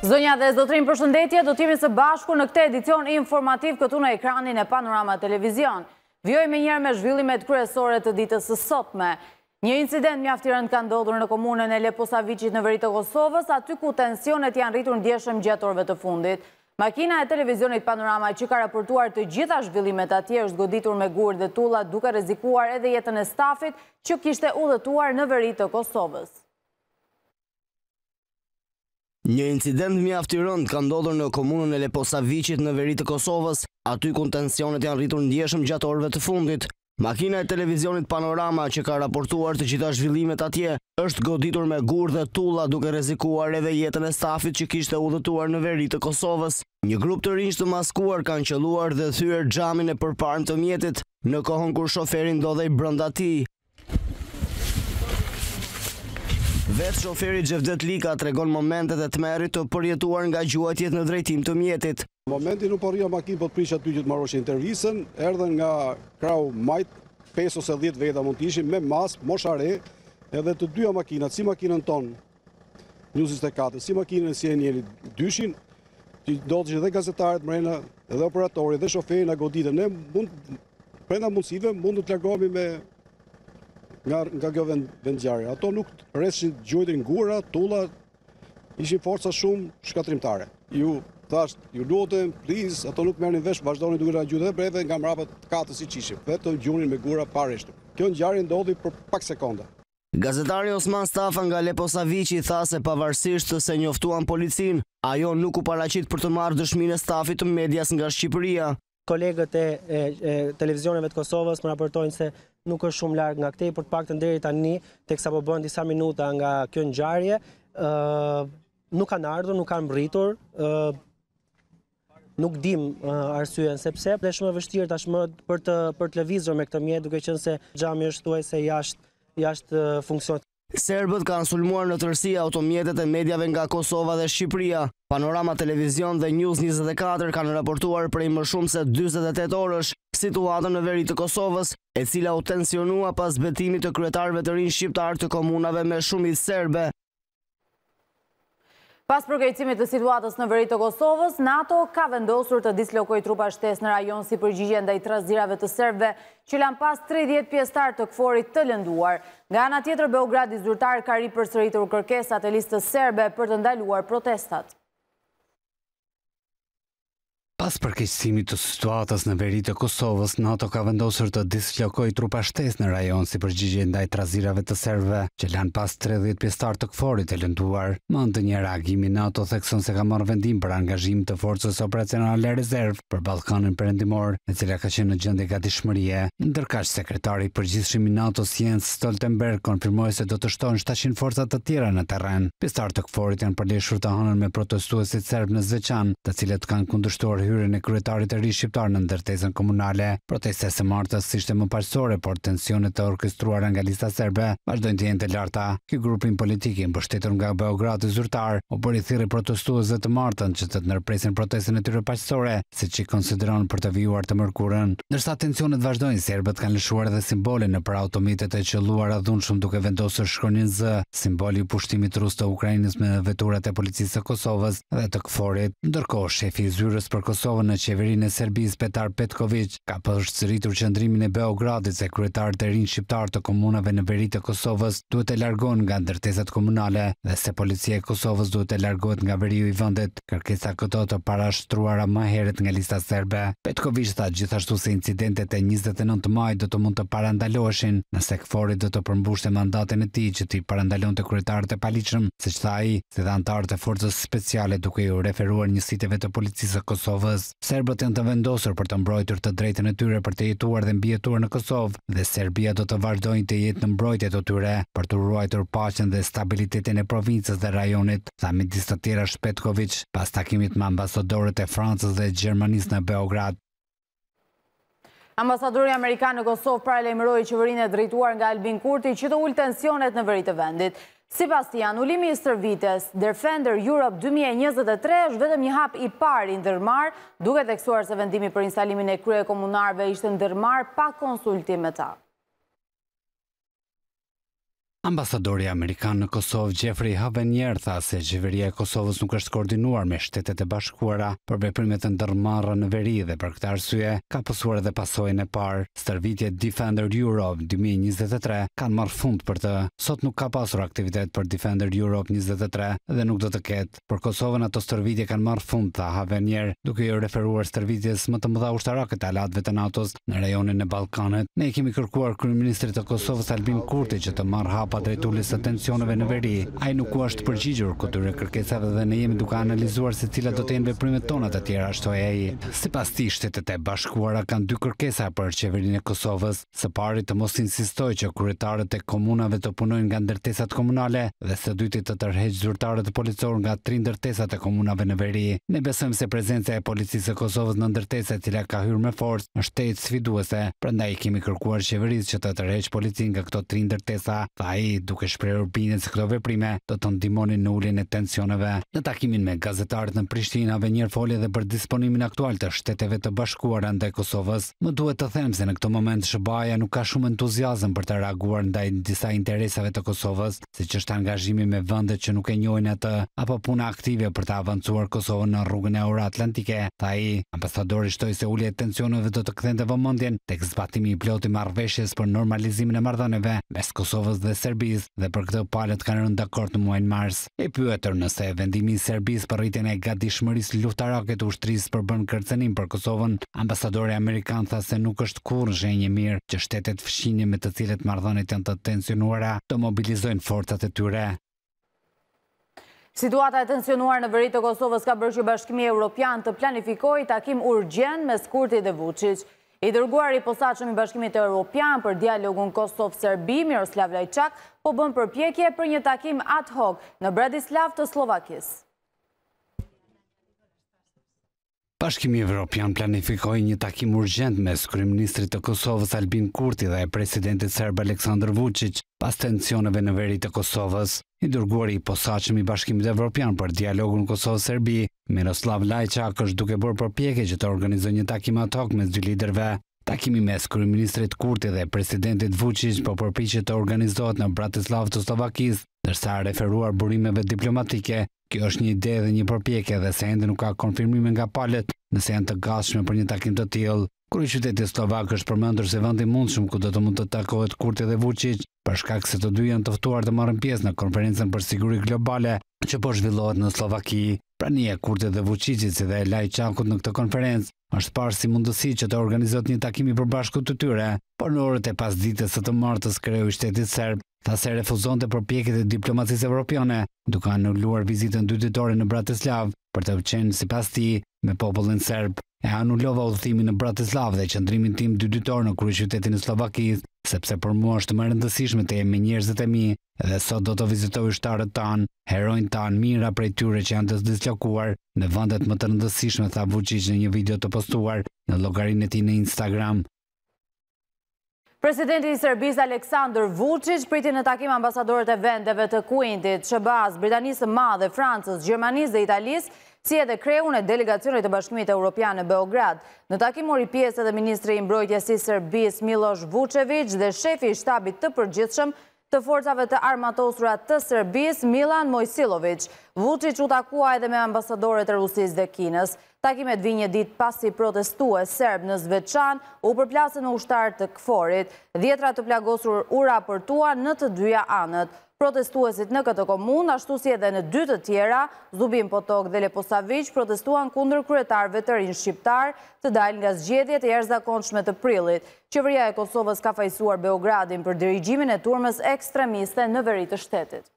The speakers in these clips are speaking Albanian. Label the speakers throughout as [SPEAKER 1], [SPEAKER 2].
[SPEAKER 1] Zonja dhe zotrin, përshëndetje, do t'jemi së bashku në këtë edicion informativ këtu në ekranin e Panorama Televizion. Vjoj me njerë me zhvillimet kryesore të ditës së sotme. Një incident mjaft i rënd ka ndodhur në komunën e Leposavicit në veri të Kosovës, aty ku tensionet janë rritur ndjeshëm gjatë orëve të fundit. Makina e televizionit Panorama që ka raportuar të gjitha zhvillimet atje është goditur me gur dhe tulla duke rrezikuar edhe jetën e stafit që kishte udhëtuar në veri të Kosovës.
[SPEAKER 2] Një incident mjaft i rënd ka ndodhur në komunën e Leposavicit në veri të Kosovës, aty ku tensionet janë rritur ndjeshëm gjatë orëve të fundit. Makina e televizionit Panorama që ka raportuar të gjitha zhvillimet atje është goditur me gur dhe tulla duke rrezikuar edhe jetën e stafit që kishte udhëtuar në veri të Kosovës. Një grup të rinj të maskuar kanë qelluar dhe thyer xhamin e përparme të mjetit në kohën kur shoferi ndodhej brenda tij. Vetë shoferi Xhevdet Lika tregon momentet e tmerrit të përjetuar nga gjuajtjet në drejtim të mjetit.
[SPEAKER 3] Momentin u porria makinë po të prisha ty që të marroshin intervistën, erdhen nga krau majt 5 ose 10 veta mund të ishin me mas, moshare, edhe të dyja makinat, si makinën tonë, News 24, si makinën e CNN dyshin, që ndodhin edhe gazetarët mrena, edhe operatori, edhe shoferi na goditën. Ne brenda mundësive mund të largohemi nga kjo vendngjarje. Ato nuk rreshin gjujtën ngura, tulla, ishin forca shumë shkatrimtare. Ju lutem, please, ato nuk merrnin vesh, vazhdonin duke na gjujtë edhe breve nga mbrapa të katës si qishim, vetëm gjunin me gura pa rreshtur. Kjo ngjarje ndodhi për pak sekonda.
[SPEAKER 2] Gazetari Osman Stafa nga Leposavici tha se pavarësisht se njoftuan policin, ajo nuk u paraqit për të marrë dëshminë e stafit të medias nga Shqipëria.
[SPEAKER 4] Kolegët e televizioneve të Kosovës më raportojnë se nuk është shumë larg nga këtej, për të paktën deri tani, teksa po bën disa minuta nga kjo ngjarje, nuk kanë ardhur, nuk kanë mbritur, nuk dim arsyen sepse është shumë e vështirë tashmë për të lëvizur me këtë mjet, duke qenë se xhami është thuajse jashtë funksionit.
[SPEAKER 2] Serbët kanë sulmuar në tërësi automjetet e mediave nga Kosova dhe Shqipëria. Panorama Televizion dhe News 24 kanë raportuar prej më shumë se 48 orësh situatën në veri të Kosovës, e cila u tensionua pas betimit të kryetarëve të rinj shqiptar të komunave me shumicë serbe.
[SPEAKER 1] Pas përkeqësimit të situatës në veri të Kosovës, NATO ka vendosur të dislokojë trupa shtesë në rajon si përgjigje ndaj trazirave të serbëve që lanë pas 30 pjesëtar të KFOR-it të lënduar. Nga ana tjetër, Beogradi zyrtar ka ripërsëritur kërkesat e listës serbe për të ndaluar protestat.
[SPEAKER 5] Pas përkeqësimit të situatës në veri të Kosovës, NATO ka vendosur të dislokojë trupa shtesë në rajon si përgjigje ndaj trazirave të serbëve që lanë pas 30 pjesëtar të KFOR-it të lënduar. Më anë të një reagimi, NATO thekson se ka marrë vendim për angazhim të forcës operacionale rezervë për Ballkanin Perëndimor, e cila ka qenë në gjendje gatishmërie. Ndërkaq sekretari i përgjithshëm i NATO-s Jens Stoltenberg konfirmoi se do të shtojnë 700 forca të tjera në terren. Pjesëtarët të KFOR-it janë përleshur të hënën me protestuesit serb në Zveçan, të cilët kanë kundërshtuar hyrjen e kryetarit të ri shqiptar në ndërtesën komunale. Protestat e martës ishte më paqësore, por tensionet të orkestruara nga lista serbe vazhdojnë të jenë të larta. Ky grupim politik i mbështetur nga Beogradi zyrtar u bëri thirrje protestuesve të martën që të ndërpresin protestën e tyre paqësore, siç i konsideron për të vijuar të mërkurën. Ndërsa tensionet vazhdojnë, serbët kanë lëshuar edhe simbole nëpër automjetet e qelluara dhunshëm duke vendosur shkronjën Z, simboli i pushtimit rus të Ukrainës me veturat e policisë së Kosovës dhe të KFOR-it. Ndërkohë, shefi i zyrës për Kosovën në qeverinë e Serbisë Petar Petković ka përsëritur qëndrimin e Beogradit se kryetarët e rinj shqiptar të komunave në veri të Kosovës duhet të largohen nga ndërtesat komunale dhe se policia e Kosovës duhet të largohet nga veriu i vendit. Kërkesa këto të parashtruara më herët nga lista serbe. Petković tha gjithashtu se incidentet e 29 majit do të mund të parandaloheshin nëse KFOR-i do të përmbushte mandatin e tij që t'i parandalonte kryetarët e paligjshëm, siç tha ai, se dhe anëtarët e forcës speciale duke u referuar njësiteve të policisë së Kosovës. Serbët janë të vendosur për të mbrojtur të drejtën e tyre për të jetuar dhe mbijetuar në Kosovë dhe Serbia do të vazhdojnë të jetë në mbrojtje të tyre për të ruajtur paqen dhe stabilitetin e provincës dhe rajonit, tha midis të tjera Petković pas takimit me ambasadorët e Francës dhe Gjermanisë në Beograd.
[SPEAKER 1] Ambasadori Amerikan në Kosovë paralajmëroi qeverinë e drejtuar nga Albin Kurti që të ulë tensionet në veri të vendit. Sipas tij, anulimi i stërvites Defender Europe 2023 është vetëm një hap i parë i ndërmarr, duke theksuar se vendimi për instalimin e kryekomunarëve ishte ndërmarr pa konsultim me ta.
[SPEAKER 5] Ambasadori Amerikan në Kosovë Jeffrey Havenier tha se qeveria e Kosovës nuk është koordinuar me Shtetet e Bashkuara për veprimet e ndërmarra në veri dhe për këtë arsye ka pasur edhe pasojën e parë. Stërvitjet Defender Europe 2023 kanë marrë fund për të. Sot nuk ka pasur aktivitet për Defender Europe 23 dhe nuk do të ketë. Për Kosovën ato stërvitje kanë marrë fund, tha Havenier, duke i referuar stërvitjes më të mëdha ushtarake të aleatëve të NATO-s në rajonin e Ballkanit. Ne kemi kërkuar kryeministrit të Kosovës Albin Kurti që të marrë hapa drejt uljes së tensioneve në veri. Ai nuk u është përgjigjur këtyre kërkesave dhe ne jemi duke analizuar se cilat do të jenë veprimet tona të tjera, shtoi ai. Sipas tij, Shtetet e Bashkuara kanë dy kërkesa për qeverinë e Kosovës. Së pari të mos insistojë që kryetarët e komunave të punojnë nga ndërtesat komunale dhe së dyti të tërheqë zyrtarët policor nga 3 ndërtesat e komunave në veri. Ne besojmë se prezenca e policisë së Kosovës në ndërtesa e cila ka hyrë me forcë është tetë sfiduese. Prandaj kemi kërkuar qeverisë që të tërheqë policinë nga këto 3 ndërtesa, tha ai, duke shprehur bindjen se këto veprime do të ndihmonin në uljen e tensioneve. Në takimin me gazetarët në Prishtinë, Havenier foli edhe për disponimin aktual të Shteteve të Bashkuara ndaj Kosovës. Më duhet të them se në këtë moment SBA-ja nuk ka shumë entuziazëm për të reaguar ndaj disa interesave të Kosovës, siç është angazhimi me vendet që nuk e njohin atë apo puna aktive për të avancuar Kosovën në rrugën e euroatlantike. Tha ai, ambasadori shtoi se ulja e tensioneve do të kthente vëmendjen tek zbatimi i plotë i marrëveshjes për normalizimin e marrëdhënieve mes Kosovës dhe Serbisë dhe për këtë palët kanë rënë dakord në muajin mars. E pyetur nëse vendimi i Serbisë për rritjen e gatishmërisë luftarake të ushtrisë për bën kërcënim për Kosovën, ambasadori amerikan tha se nuk është kurrë shenjë mirë që shtetet fqinje me të cilët marrëdhëniet janë të tensionuara të mobilizojnë forcat e tyre.
[SPEAKER 1] Situata e tensionuar në veri të Kosovës ka bërë që Bashkimi Evropian të planifikojë takim urgjent mes Kurti dhe Vučić. I dërguari i posaçëm i Bashkimit Evropian për dialogun Kosov-Serbi, Miroslav Lajçak, po bën përpjekje për një takim ad hoc në Bratislav të Slovakisë.
[SPEAKER 5] Bashkimi Evropian planifikoi një takim urgjent mes kryeministrit të Kosovës Albin Kurti dhe presidentit serb Aleksandar Vučić pas tensioneve në veri të Kosovës. I dërguari i posaçëm i Bashkimit Evropian për dialogun Kosovë-Serbi, Miroslav Lajçak, është duke bërë përpjekje që të organizojë një takim ad hoc mes dy liderëve. Takimi mes kryeministrit Kurti dhe presidentit Vučić po përpiqet të organizohet në Bratislav të Slovakisë, ndërsa referuar burimeve diplomatike. Kjo është një ide dhe një përpjekje dhe se ende nuk ka konfirmime nga palët nëse janë të gatshme për një takim të tillë. Kryeqyteti slovak është përmendur se vend i mundshëm ku do të mund të takohet Kurti dhe Vučić, për shkak se të dy janë të ftuar të marrin pjesë në konferencën për siguri globale që po zhvillohet në Slovaki. Prania e Kurtit dhe Vučićit si dhe e Lajçakut në këtë konferencë është parë si mundësi që të organizohet një takim i përbashkët të tyre, por në orët e pasdites së të martës kreu i shtetit serb tha se refuzonte përpjekjet e diplomacisë evropiane, duke anuluar vizitën 2 ditore në Bratislav për të qenë sipas tij me popullin serb. E anullova udhëtimin në Bratislav dhe qëndrimin tim 2 ditor në kryeqytetin e Slovakisë, sepse për mua është më e rëndësishme të jem me njerëzit e mi, dhe sot do të vizitoj ushtarët tanë, herojnë tanë, mira prej tyre që janë të dislokuar në vendet më të rëndësishme, tha Vučić në një video të postuar në llogarinë e tij në Instagram.
[SPEAKER 1] Presidenti i Serbisë Aleksandar Vučić priti në takim ambasadorët e vendeve të Kuintit, SBA-s, Britanisë së Madhe, Francës, Gjermanisë dhe Italisë, si edhe kreun e delegacionit të Bashkimit Evropian në Beograd. Në takim mori pjesë edhe ministri i mbrojtjes i Serbisë Miloš Vučević dhe shefi i shtabit të përgjithshëm të forcave të armatosura të Serbisë Milan Mojsilović. Vučić u takua edhe me ambasadorët e Rusisë dhe Kinës. Takimet vijnë një ditë pasi protestues serb në Zvečan u përplasën në ushtarë të KFOR-it. Dhjetra të plagosur u raportuan në të dyja anët. Protestuesit në këtë komunë, ashtu si edhe në 2 të tjera, Zubin Potok dhe Leposavić, protestuan kundër kryetarëve të rinj shqiptar të dalë nga zgjedhjet e jashtëzakonshme të prillit. Qeveria e Kosovës ka fajsuar Beogradin për dirigjimin e turmës ekstremiste në veri të shtetit.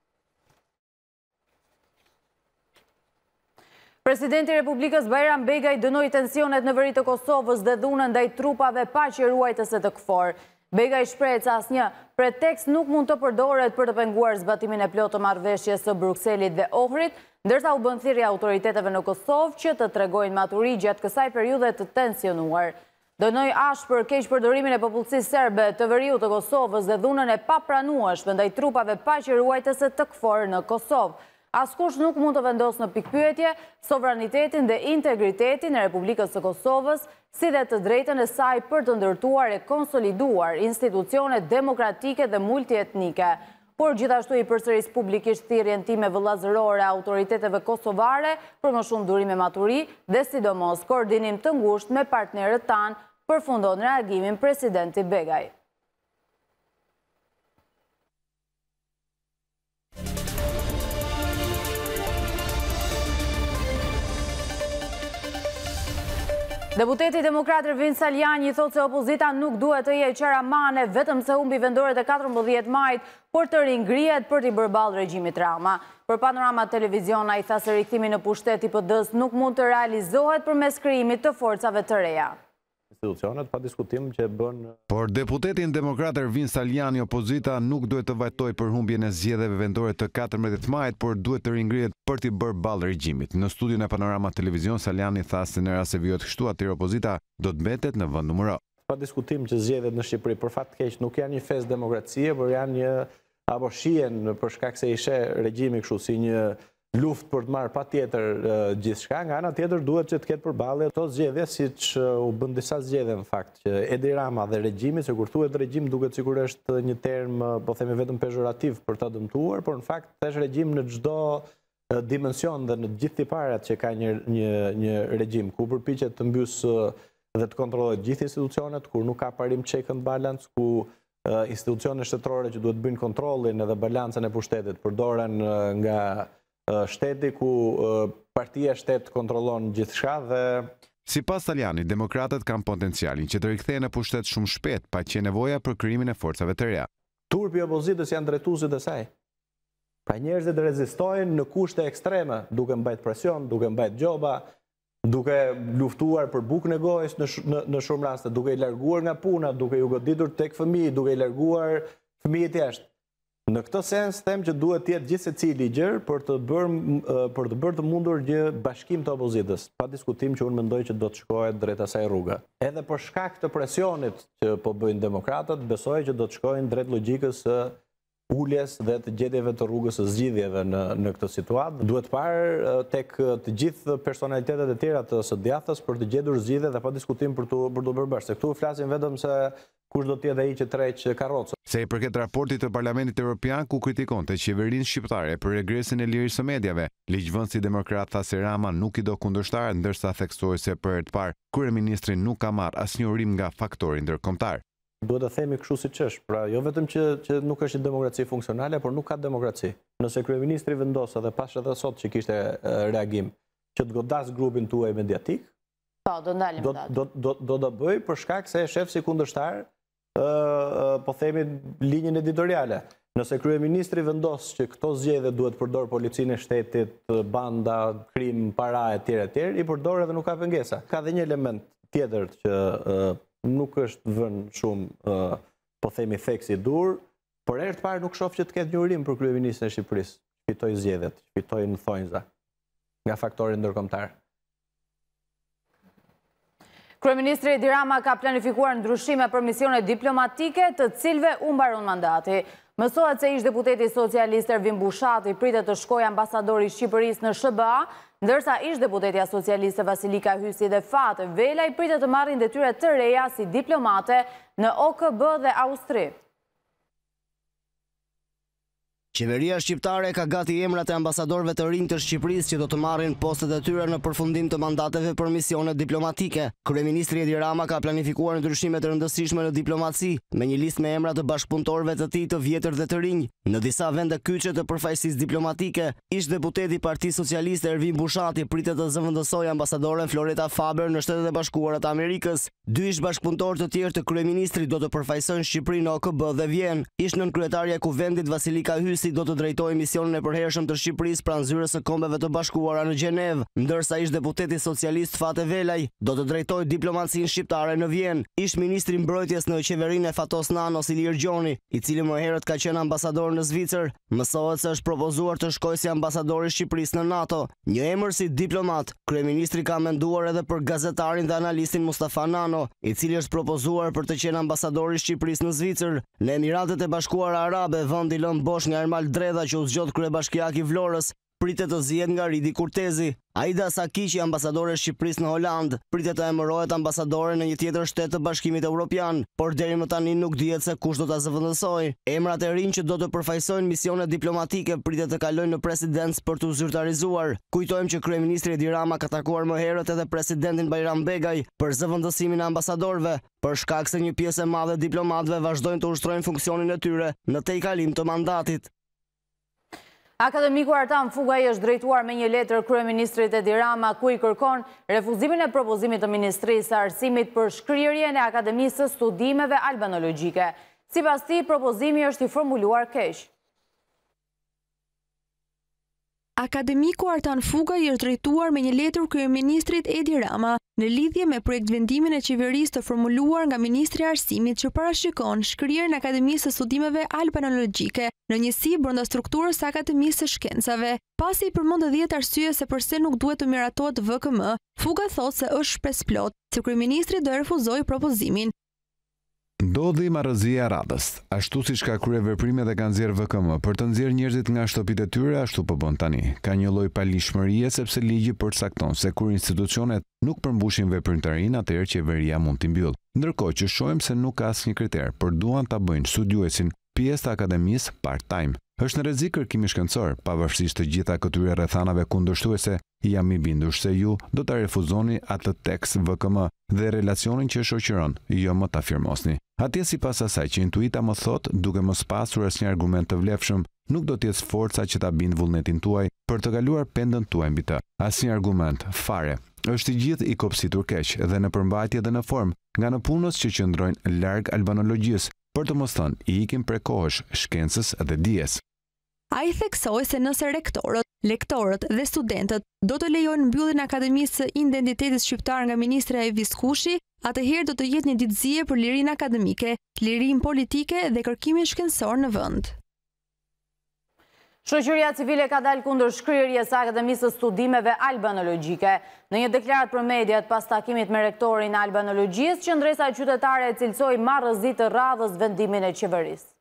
[SPEAKER 1] Presidenti i Republikës Bajram Begaj dënoi tensionet në veri të Kosovës dhe dhunën ndaj trupave paqëruajtëse të KFOR. Begaj shpreh se asnjë pretekst nuk mund të përdoret për të penguar zbatimin e plotë të marrëveshjes së Brukselit dhe Ohrit, ndërsa u bën thirrje autoriteteve në Kosovë që të tregojnë maturi gjatë kësaj periudhe të tensionuar. Dënoi ashpër keqpërdorimin e popullsisë serbe të veriut të Kosovës dhe dhunën e papranueshme ndaj trupave paqëruajtëse të KFOR në Kosovë. Askush nuk mund të vendos në pikpyetje sovranitetin dhe integritetin e Republikës së Kosovës, si dhe të drejtën e saj për të ndërtuar e konsoliduar institucione demokratike dhe multietnike. por gjithashtu i përsëris publikisht thirrjen time vëllazërore autoriteteve kosovare për më shumë durime maturi dhe sidomos koordinim të ngushtë me partnerët tanë, përfundon reagimin presidenti Begaj. Deputeti demokrat Ervin Saljani thotë se opozita nuk duhet të jejë qaramane vetëm se humbi vendoret e 14 majit, por të ringrihet për t'i bërë ballë regjimit Rama. Për Panorama Televizion ai tha se rikthimi në pushtet i PD-s nuk mund të realizohet përmes krijimit të forcave të reja.
[SPEAKER 6] Institucionet pa diskutim që bën.
[SPEAKER 7] Por deputetin demokrat Ervin Saljani, opozita nuk duhet të vajtojë për humbjen e zgjedhjeve vendore të 14 majit, por duhet të ringrihet për t'i bërë ballë regjimit. Në studion e Panorama Televizion, Saljani tha se në rast se vijohet kështu, atëherë opozita do të mbetet në vend numër A.
[SPEAKER 6] Pa diskutim që zgjedhjet në Shqipëri për fat të keq nuk janë një fest demokracie, por janë një apo shihen për shkak se i sheh regjimi kështu si një luft për të marrë patjetër gjithçka, nga ana tjetër duhet që të ketë përballje ato zgjedhje siç u bën disa zgjedhje në fakt që Edi Rama dhe regjimi, se kur thuhet regjim duket sikur është një term po themi vetëm pejorativ për ta dëmtuar, por në fakt është regjim në çdo dimension dhe në gjithë tiparet që ka një regjim ku përpiqet të mbys dhe të kontrollojë gjithë institucionet, kur nuk ka parim check and balance, ku institucionet shtetërore që duhet bëjnë kontrollin edhe balancën e pushtetit përdoren nga shteti, ku partia shtet kontrollon gjithçka dhe
[SPEAKER 7] sipas Saljani, demokratët kanë potencialin që të rikthehen në pushtet shumë shpejt, pa që nevoja për krijimin e forcave të reja.
[SPEAKER 6] Turpi i opozitës janë drejtuesit e saj. Pra njerëzit rezistojnë në kushte ekstreme, duke mbajt presion, duke mbajt gjoba, duke luftuar për bukën e gojës në shumë raste, duke i larguar nga puna, duke u goditur tek fëmijë, duke i larguar fëmijët jashtë. Në këtë sens them që duhet të jetë gjithë secili i gjerë për të bërë të mundur një bashkim të opozitës, pa diskutim që unë mendoj që do të shkohet drejt asaj rruga. Edhe për shkak të presionit që po bëjnë demokratët, besoj që do të shkojnë drejt logjikës së uljes dhe të gjetjeve të rrugës së zgjidhjeve në këtë situatë. Duhet parë tek të gjithë personalitetet e tjera të së djathtas për të gjetur zgjidhje dhe pa diskutim për të bërë bashkë. Se këtu flasim vetëm se kush do të jetë ai që tërheq karrocën.
[SPEAKER 7] Se i përket raportit të Parlamentit Evropian ku kritikonte qeverinë shqiptare për regresin e lirisë së mediave, ligjvënësi demokrat tha se Rama nuk i do kundërshtar, ndërsa theksoi se për të parë kryeministri nuk ka marrë asnjë urim nga faktori ndërkombëtar.
[SPEAKER 6] Duhet të themi kështu siç është, pra jo vetëm që nuk është një demokraci funksionale, por nuk ka demokraci. Nëse kryeministri vendos edhe pas edhe sot që kishte reagim që të godas grupin tuaj mediatik, do të bëj për shkak se e shef si kundërshtar po themi linjën editoriale. Nëse kryeministri vendos që këto zgjedhje duhet përdor policinë e shtetit, banda, krim, para etj, i përdor edhe nuk ka pengesa. Ka dhe një element tjetër që nuk është vënë shumë po themi theksi i dur, por herë të parë nuk shoh që të ketë një urim për kryeministrin e Shqipërisë, fitoi zgjedhjet, fitoi në thonjza nga faktori ndërkombëtar.
[SPEAKER 1] Kryeministri Edi Rama ka planifikuar ndryshime për misione diplomatike të cilve u mbaron mandati. Mësohet se ish deputeti socialist Ervin Bushati pritet të shkojë ambasadori i Shqipërisë në SBA, ndërsa ish deputetja socialiste Vasilika Hysi dhe Fate Velaj pritet të marrin detyra të reja si diplomate në OKB dhe Austri.
[SPEAKER 2] Qeveria shqiptare ka gati emrat e ambasadorëve të rinj të Shqipërisë që do të marrin postet e tyre në përfundim të mandateve për misione diplomatike. Kryeministri Edi Rama ka planifikuar ndryshime të rëndësishme në diplomaci, me një listë me emra të bashkëpunëtorëve të tij të vjetër dhe të rinj. Në disa vende kyçe të përfaqësisë diplomatike, ish deputeti i Partisë Socialiste Ervin Bushati pritet të zëvendësojë ambasadoren Floreta Faber në Shtetet e Bashkuara të Amerikës. Dy ish bashkëpunëtorë të tjerë të kryeministrit do të përfaqësojnë Shqipërinë në OKB dhe Vjenë. Ish nënkryetaria e Kuvendit Vasilika Hysi do të drejtojë misionin e përhershëm të Shqipërisë pranë zyrës së Kombeve të Bashkuara në Gjenevë, ndërsa ish deputeti socialist Fate Velaj do të drejtojë diplomacinë shqiptare në Vjenë. Ish ministri mbrojtjes në qeverinë e Fatos Nanos Ilir Gjoni, i cili më herët ka qenë ambasador në Zvicër, mësohet se është propozuar të shkojë si ambasador i Shqipërisë në NATO. Një emër si diplomat, kryeministri ka menduar edhe për gazetarin dhe analistin Mustafa Nano, i cili është propozuar për të qenë ambasador i Shqipërisë në Zvicër. Në Emiratet e Bashkuara Arabe, vendi lën bosh nga Ermal Dredha që u zgjodh kryebashkiak i Vlorës, pritet të zihet nga Ridi Kurtezi. Aida Sakiqi, ambasadore e Shqipërisë në Holand, pritet të emërohet ambasadore në një tjetër shtet të Bashkimit Evropian, por deri më tani nuk dihet se kush do ta zëvendësojë. Emrat e rinj që do të përfaqësojnë misione diplomatike pritet të kalojnë në presidencë për të zyrtarizuar. Kujtojmë që kryeministri Edi Rama ka takuar më herët edhe presidentin Bajram Begaj për zëvendësimin e ambasadorëve, për shkak se një pjesë e madhe diplomatëve vazhdojnë të ushtrojnë funksionin e tyre në tejkalim të mandatit.
[SPEAKER 1] Akademiku Artan Fugaj është drejtuar me një letër kryeministrit Edi Rama ku i kërkon refuzimin e propozimit të Ministrisë së Arsimit për shkrirjen e Akademisë së Studimeve Albanologjike. Sipas tij, propozimi është i formuluar keq.
[SPEAKER 8] Akademiku Artan Fugaj është drejtuar me një letër kryeministrit Edi Rama në lidhje me projekt vendimin e qeverisë të formuluar nga Ministri i Arsimit që parashikon shkrirjen e Akademisë së Studimeve Albanologjike në njësi brenda strukturës së Akademisë së Shkencave. Pasi i përmend 10 arsye se pse nuk duhet të miratohet VKM, Fugaj thotë se është shpresplot se kryeministri do refuzojë propozimin.
[SPEAKER 7] Ndodhi marrëzia e radhës. Ashtu siç ka kryer veprime dhe ka nxjerr VKM për të nxjerrë njerëzit nga shtëpitë e tyre, ashtu po bën tani. Ka një lloj palishmërie sepse ligji përcakton se kur institucionet nuk përmbushin veprimtarinë, atëherë qeveria mund t'i mbyllë. Ndërkohë që shohim se nuk ka asnjë kriter, por duan ta bëjnë studiuesin pjesë të akademisë part-time. Është në rrezik kërkimi shkencor, pavarësisht të gjitha këtyre rrethanave kundërshtuese, jam i bindur se ju do ta refuzoni atë tekst VKM dhe relacionin që shoqëron, jo më ta firmosni. Atje sipas asaj që intuita më thot, duke mos pasur asnjë argument të vlefshëm, nuk do të jetë forca që ta bindë vullnetin tuaj për të kaluar pendën tuaj mbi të. Asnjë argument, fare. Është i gjithë i kopsitur keq dhe në përmbajtje dhe në formë, nga në punës që qëndrojnë larg albanologjisë, për të mos thënë i ikin prekohesh shkencës dhe dijes.
[SPEAKER 8] Ai theksoi se nëse rektorët, lektorët dhe studentët do të lejojnë mbylljen e Akademisë së Identitetit Shqiptar nga ministra Evis Kushi, atëherë do të jetë një ditëzie për lirinë akademike, lirinë politike dhe kërkimin shkencor në vend.
[SPEAKER 1] Shoqëria civile ka dalë kundër shkrirjes së Akademisë së Studimeve Albanologjike. Në një deklaratë për mediat pas takimit me rektorin e albanologjisë, qendresa qytetare e cilësoi marrëzi të radhës vendimin e qeverisë.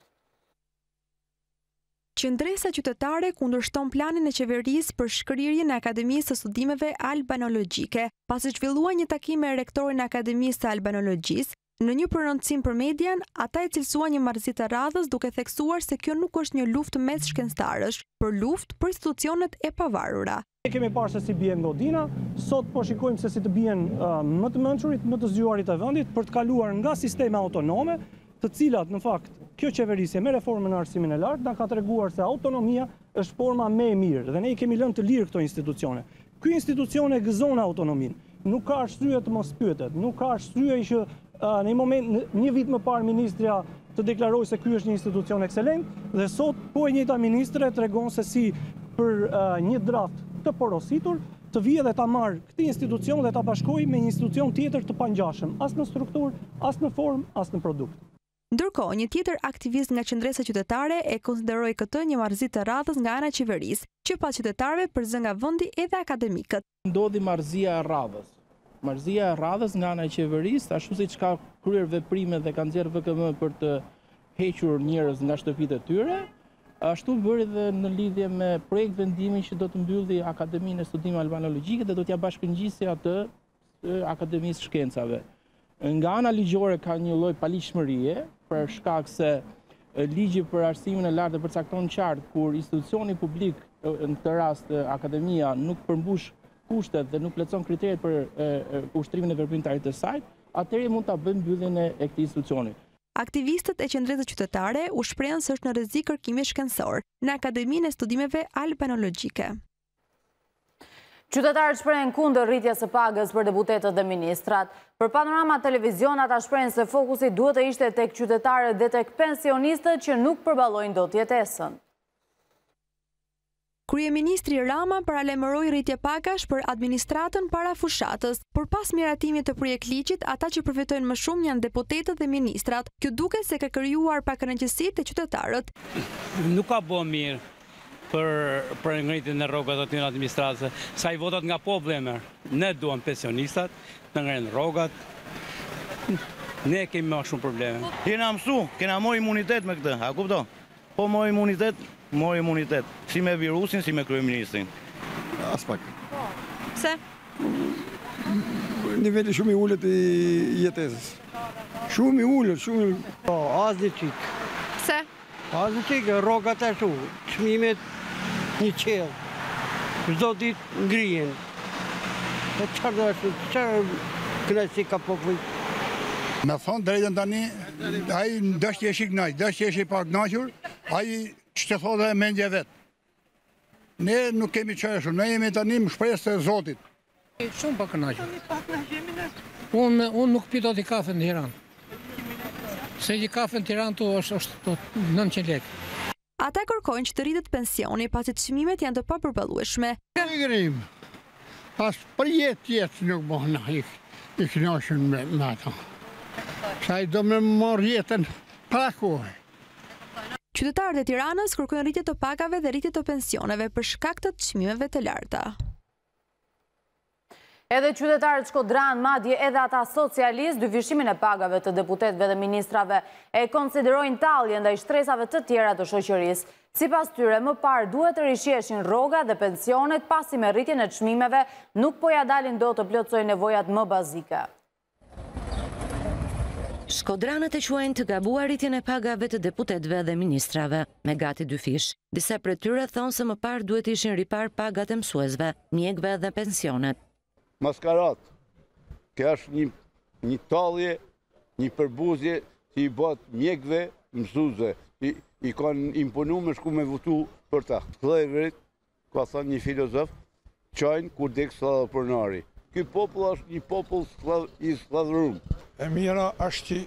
[SPEAKER 8] Qendresa qytetare kundërshton planin e qeverisë për shkrirjen e Akademisë së Studimeve Albanologjike, pasi zhvillua një takim me rektorin e Akademisë së Albanologjisë. Në një prononcim për median, ata e cilësuan një marrëzi të radhës duke theksuar se kjo nuk është një luftë mes shkencëtarësh, por luftë për institucionet e pavarura.
[SPEAKER 9] Ne kemi parë se si bien godina, sot po shikojmë se si të bien më të mençurit, më të zgjuarit të vendit për të kaluar nga sisteme autonome, të cilat në fakt kjo qeverisje me reformën e arsimit e lartë na ka treguar se autonomia është forma më e mirë dhe ne i kemi lënë të lirë këto institucione. Ky institucion e gëzon autonominë. Nuk ka arsye të mos pyetet, nuk ka arsye që në një vit më parë ministrja të deklaroj se ky është një institucion ekselent dhe sot po e njëjta ministre tregon se si për një draft të porositur të vijë dhe ta marrë këtë institucion dhe ta bashkojë me një institucion tjetër të pangjashëm, as në strukturë, as në formë, as në produkt.
[SPEAKER 8] Ndërkohë, një tjetër aktivist nga qendresa qytetare e konsideroi këtë një marrëzi të radhës nga ana e qeverisë, që pas qytetarëve përzë nga vendi edhe akademikët.
[SPEAKER 10] Ndodhi marrëzia e radhës. Marrëzia e radhës nga ana e qeverisë, ashtu siç ka kryer veprime dhe ka nxjerrë VKM për të hequr njerëz nga shtëpitë e tyre, ashtu bëri dhe në lidhje me projekt vendimin që do të mbylli Akademinë e Studimeve Albanologjike dhe do t'ja bashkëngjisë atë Akademisë së Shkencave. Nga ana ligjore ka një lloj paligjshmërie për shkak se ligji për arsimin e lartë përcakton qartë kur institucioni publik, në këtë rast akademia, nuk përmbush kushtet dhe nuk plotëson kriteret për ushtrimin e veprimtarit të saj, atëherë mund ta bëjmë mbylljen e këtij institucioni.
[SPEAKER 8] Aktivistët e qendrës qytetare u shprehën se është në rrezik kërkimi shkencor në Akademinë e Studimeve Albanologjike.
[SPEAKER 1] Qytetarët shprehen kundër rritjes së pagës për deputetët dhe ministrat. Për Panorama Televizion ata shprehen se fokusi duhet të ishte tek qytetarët dhe tek pensionistët që nuk përballojnë dot jetesën.
[SPEAKER 8] Kryeministri Rama paralajmëroi rritje pagash për administratën para fushatës, por pas miratimit të projektligjit, ata që përfitojnë më shumë janë deputetët dhe ministrat. Kjo duket se ka krijuar pakënaqësi te qytetarët.
[SPEAKER 11] Nuk ka bë mirë për ngritjen e rrogat aty në administratë, sa i votat nga populli. Ne duam pensionistat, të ngrenë rrogat. Ne kemi më shumë probleme.
[SPEAKER 12] Kena mësu, kena marrë imunitet me këtë, a kupton? Po mori imunitet. Si me virusin, si me kryeministrin.
[SPEAKER 13] As pak.
[SPEAKER 8] Pse?
[SPEAKER 13] Niveli shumë i ullët i jetesës. Shumë i ullët, shumë i...
[SPEAKER 14] Po, asë qik.
[SPEAKER 8] Pse?
[SPEAKER 14] Asë qik, rogat e shu, çmimet një qelë. Çdo ditë ngrijen. Po çfarë do ashtu, çfarë kënaqësi ka populli?
[SPEAKER 15] Me thonë drejtën tani, ai dështje është i kënaq, dështje është i pa kënaqur, ai ç'të thotë e mendje vet. Ne nuk kemi çfarë shumë, ne jemi tani më shpresë të Zotit.
[SPEAKER 16] Shumë pa kënaqur. Unë nuk pi dot i kafe në Tiranë. Se i kafe në Tiranë tu është 900 lekë.
[SPEAKER 8] Ata kërkojnë që të rritet pensioni pasi çmimet janë të papërballueshme.
[SPEAKER 15] Ngrim. Pas për jetë nuk bëna i kënaqur me ata. Sa i do me marrë jetën pa kohë.
[SPEAKER 8] Qytetarët e Tiranës kërkojnë rritje të pagave dhe rritje të pensioneve për shkak të çmimeve të larta.
[SPEAKER 1] Edhe qytetarët Shkodran, madje edhe ata socialist, dyfishimin e pagave të deputetëve dhe ministrave e konsiderojnë tallje ndaj shtresave të tjera të shoqërisë. Sipas tyre, më parë duhet të rishjeshin rroga dhe pensionet, pasi me rritjen e çmimeve nuk po ja dalin dot të plotësojnë nevojat më bazike.
[SPEAKER 17] Shkodranët e quajnë të gabuar rritjen e pagave të deputetëve dhe ministrave, me gati dyfish. Disa prej tyre thonë se më parë duhet ishin ripar pagat e mësuesve, mjekëve dhe pensionet.
[SPEAKER 18] Maskarat, kjo është një tallje, një përbuzje që i bët mjekëve mësuesve, i kanë imponu me shku me votu për ta. Vllajrit, ka thënë një filozof, çajnë kur dek sllavopronari. Ky popull është një popull i sllavorum.
[SPEAKER 19] E mira është që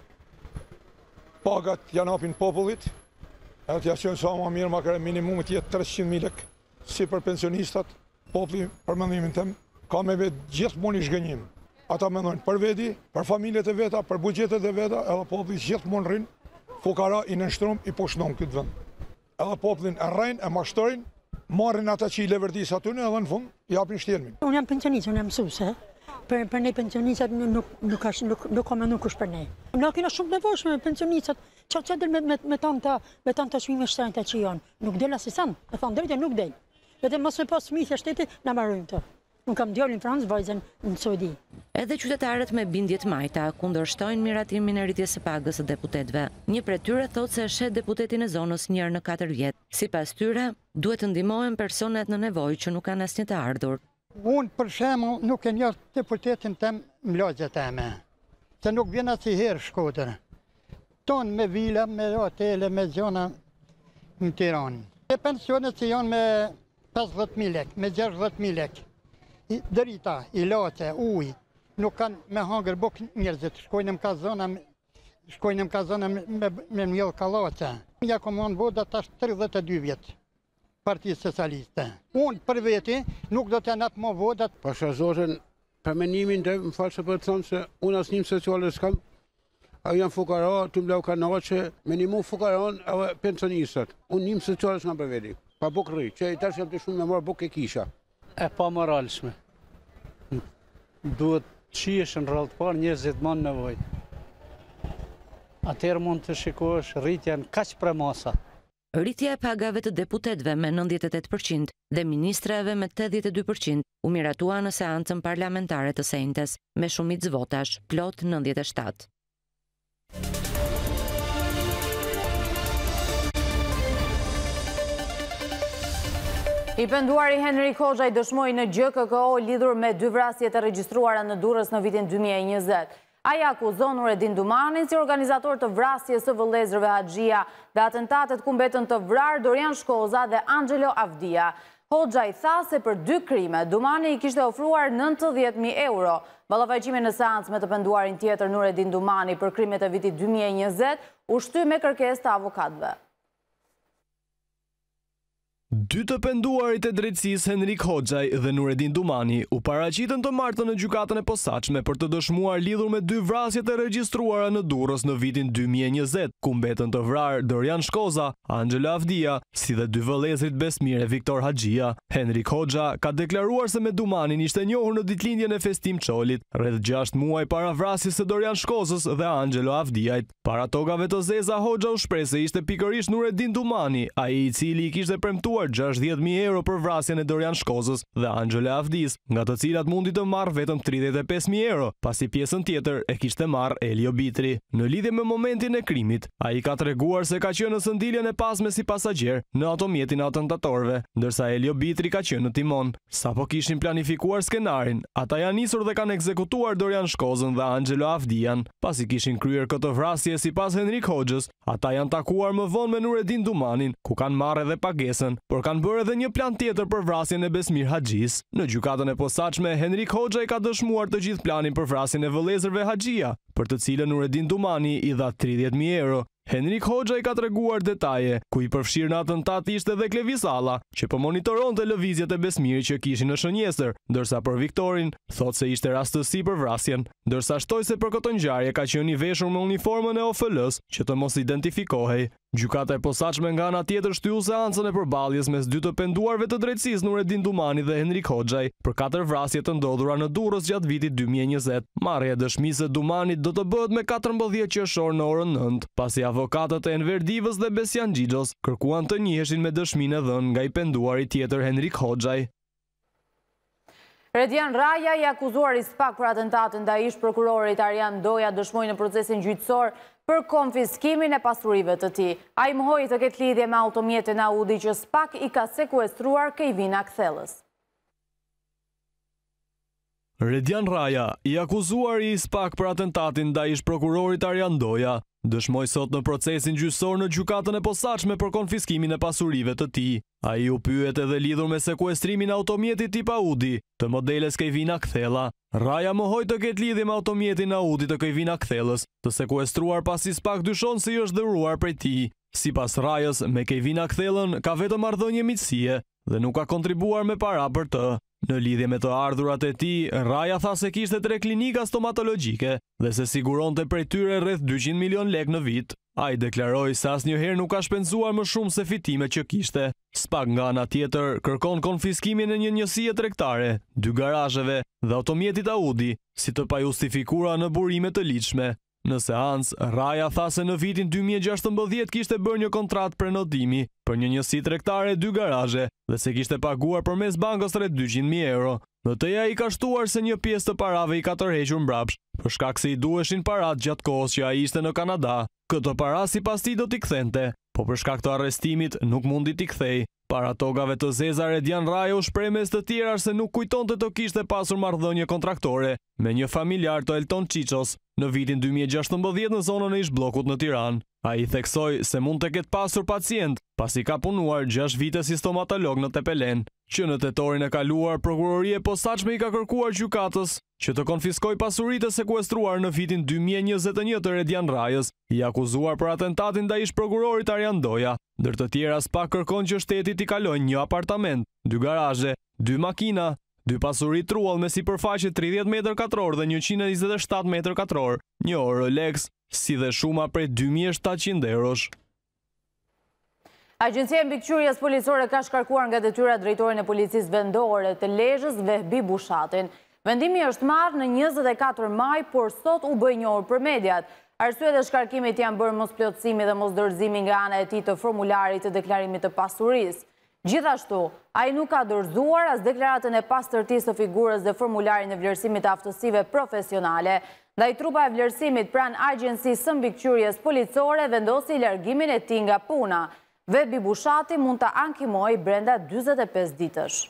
[SPEAKER 19] pagat janë hapin popullit, edhe t'ja qenë sa ma mirë, makar e minimumit jetë 300.000 lekë, si për pensionistat, populli për mendimin tem, ka me vetë gjithmonë i shgënjim. Ata mendojnë për veti, për familjet e veta, për buxhetet e veta, edhe populli gjithmonë rrinë, fukara i nënshtrum, i poshnon këtë vend. Edhe popullin e rrejnë, e mashtojnë, marrin ata që i leverdis atyne, edhe në fund, i apin shtelmin.
[SPEAKER 20] Unë jam pensionist, unë jam mësuese. Për ne pensionistat nuk ka më nuk është për ne. Na kena shumë nevojshme me pensionistat, që del me tanta çmime shtrenjta që janë. Nuk del as i san, e thonë drejtë nuk del. Vetëm mos me pas fëmijë shteti na mbarojnë këto. Unë kam djalin në Francë, vajzën në Saudi.
[SPEAKER 17] Edhe qytetarët me bindje të majta kundërshtojnë miratimin e rritjes së pagës së deputetëve. Një prej tyre thotë se shet deputetin e zonës një herë në 4 vjet. Sipas tyre, duhet të ndihmohen personat në nevojë që nuk kanë asnjë të ardhur.
[SPEAKER 15] Unë për shembull nuk e njoh deputetin tem mlogjet teme, se nuk vjen asnjëherë Shkodër. Ton me vila, me hotele, me zona në Tiranë. E pensionet që janë me 50.000 lekë, me 60.000 lekë. Drita, ilace, ujë, nuk kanë me hangër buk njerëzit, shkojnë në kazona me mjellë kalace. Ja komandë voda tash 32 vjetë. Parti Socialiste. Unë për veti nuk do të nap më vodat.
[SPEAKER 21] Pasha zotin, për menimin dhe më falë se për të thonë se unë asnjë sociale s'kam, a janë fukara, të mblau kanaqe, menimu fukaran edhe pensionistat. Unë njëm sociale s'kam për veti, pa buk rri, që i tash jam të shumë me marë buk e kisha.
[SPEAKER 22] E pa moralshme. Duhet qishën rrallë të parë njerëzit më nevoj. Atëherë mund të shikosh rritjen kaq për masa.
[SPEAKER 17] Rritja e pagave të deputetëve me 98% dhe ministrave me 82% u miratua në seancën parlamentare të sejntes me shumicë votash, plot 97.
[SPEAKER 1] I penduari Henrik Hoxha i dëshmoi në GKK lidhur me 2 vrasje të regjistruara në Durrës në vitin 2020. Aja akuzon Nureddin Dumanin si organizator të vrasjes së vëllezërve Haxhia dhe atentatet ku mbetën të vrarë Dorian Shkoza dhe Angelo Avdia. Hoxha i tha se për 2 krime, Dumani i kishte ofruar 90.000 euro. Ballafaqimi në seancë me të penduarin tjetër Nureddin Dumani për krimet e vitit 2020 u shty me kërkesë të avokatëve.
[SPEAKER 3] Dy të penduarit e drejtësisë Henrik Hoxhaj dhe Nureddin Dumani u paraqitën të martën në gjykatën e posaçme për të dëshmuar lidhur me dy vrasjet e regjistruara në Durrës në vitin 2020, ku mbetën të vrarë Dorian Shkoza, Angelo Avdia, si dhe dy vëllezërit Besmir e Viktor Haxhia. Henrik Hoxha ka deklaruar se me Dumanin ishte njohur në ditëlindjen e Festim Çolit, rreth 6 muaj para vrasjes së Dorian Shkozës dhe Angelo Avdiajt. Para tokave të zeza, Hoxha u shpreh se ishte pikërisht Nureddin Dumani, ai i cili i kishte premtuar 60.000 euro për vrasjen e Dorian Shkozës dhe Angelo Avdis, nga të cilat mundi të marrë vetëm 35.000 euro, pasi pjesën tjetër e kishte marrë Elio Bitri. Në lidhje me momentin e krimit, ai ka treguar se ka qenë në sëndiljen e pasme si pasagjer në automjetin e atentatorëve, ndërsa Elio Bitri ka qenë në timon. Sapo kishin planifikuar skenarin, ata janë nisur dhe kanë ekzekutuar Dorian Shkozën dhe Angelo Avdian. Pasi kishin kryer këtë vrasje sipas Henrik Hoxhës, ata janë takuar më vonë me Nureddin Dumanin, ku kanë marrë edhe pagesën, por kanë bërë edhe një plan tjetër për vrasjen e Besmir Haxhis. Në gjykatën e posaçme, Henrik Hoxhaj ka dëshmuar të gjithë planin për vrasjen e vëllezërve Haxhia, për të cilën Nureddin Dumani i dha 30.000 euro. Henrik Hoxhaj ka treguar detaje, ku i përfshirë në atentat ishte dhe Klevis Alla, që po monitoronte lëvizjet e Besmirit që kishin në shënjesër, ndërsa për Viktorin thot se ishte rastësi për vrasjen, ndërsa shtoi se për këtë ngjarje ka qenë i veshur me uniformën e OFL-s që të mos identifikohej. Gjykata e posaçme nga ana tjetër shtyu seancën e përballjes mes dy të penduarve të drejtësisë Nureddin Dumani dhe Henrik Hoxhaj për 4 vrasje të ndodhura në Durrës gjatë vitit 2020. Marrja e dëshmisë së Dumanit do të bëhet me 14 qershor në orën 9, pasi avokatët e Enver Divës dhe Besian Xhixhos kërkuan të njiheshin me dëshminë e dhënë nga i penduari tjetër Henrik Hoxhaj.
[SPEAKER 1] Redian Raja, i akuzuar i SPAK për atentatin ndaj ish prokurorit Arjan Doja, dëshmoi në procesin gjyqësor për konfiskimin e pasurive të tij. Ai mohoi të ketë lidhje me automjetin Audi që SPAK i ka sekuestruar Kejvina Kthellës.
[SPEAKER 3] Redian Raja, i akuzuar i SPAK për atentatin ndaj ish prokurorit Arjan Doja, dëshmoi sot në procesin gjyqësor në gjykatën e posaçme për konfiskimin e pasurive të tij. Ai u pyet edhe lidhur me sekuestrimin e automjetit tip Audi të modeles Kejvina Kthella. Raja mohoi të ketë lidhje me automjetin Audi të Kejvina Kthellës, të sekuestruar pasi SPAK dyshon se i është dhuruar prej tij. Sipas Rajës, me Kejvina Kthellën ka vetëm marrëdhënie miqësie dhe nuk ka kontribuar me para për të. Në lidhje me të ardhurat e tij, Raja tha se kishte 3 klinika stomatologjike dhe se siguronte prej tyre rreth 200 milion lekë në vit. Ai deklaroi se asnjëherë nuk ka shpenzuar më shumë se fitimet që kishte. SPAK nga ana tjetër kërkon konfiskimin e një njësie tregtare, 2 garazheve dhe automjetit Audi, si të pajustifikuara në burime të ligjshme. Në seancë, Raja tha se në vitin 2016 kishte bërë një kontratë prenotimi për një njësi tregtare 2 garazhe dhe se kishte paguar përmes bankës rreth 200.000 euro. Në teja i ka shtuar se një pjesë të parave i ka tërhequr mbrapsht, për shkak se i duheshin parat gjatë kohës që ai ishte në Kanada. Këto para sipas tij do t'i kthente, po për shkak të arrestimit nuk mundi t'i kthej. Para tokave të zeza, Redian Raja u shpreh mes të tjera se nuk kujtonte të kishte pasur marrëdhënie kontraktore me një familjar të Elton Çiços në vitin 2016 në zonën e ish bllokut në Tiranë. Ai theksoi se mund të ketë pasur pacient, pasi ka punuar 6 vite si stomatolog në Tepelen, që në tetorin e kaluar prokuroria e posaçme i ka kërkuar gjykatës që të konfiskoj pasuritë e sekuestruar në vitin 2021 të Redian Rajës, i akuzuar për atentatin ndaj ish prokurorit Arjan Doja. Ndër të tjera, SPAK kërkon që shteti t'i kalojë një apartament, 2 garazhe, 2 makina, 2 pasuri truall me sipërfaqe 30 m2 dhe 127 m2, një Rolex, si dhe shuma prej 2.700 eurosh.
[SPEAKER 1] Agjencia e Mbikëqyrjes Policore ka shkarkuar nga detyra drejtorin e policisë vendore të Lezhës, Vehbi Bushatin. Vendimi është marrë në 24 maj, por sot u bë i njohur për mediat. Arsyet e shkarkimit janë bërë mosplotësimi dhe mosdorëzimi nga ana e tij të formularit të deklarimit të pasurisë. Gjithashtu, ai nuk ka dorëzuar as deklaratën e pastërtisë të figurës dhe formularin e vlerësimit të aftësive profesionale. Ndaj trupa e vlerësimit pranë Agjencisë së Mbikëqyrjes Policore vendosi largimin e tij nga puna. Vehbi Bushati mund të ankimojë brenda 45 ditësh.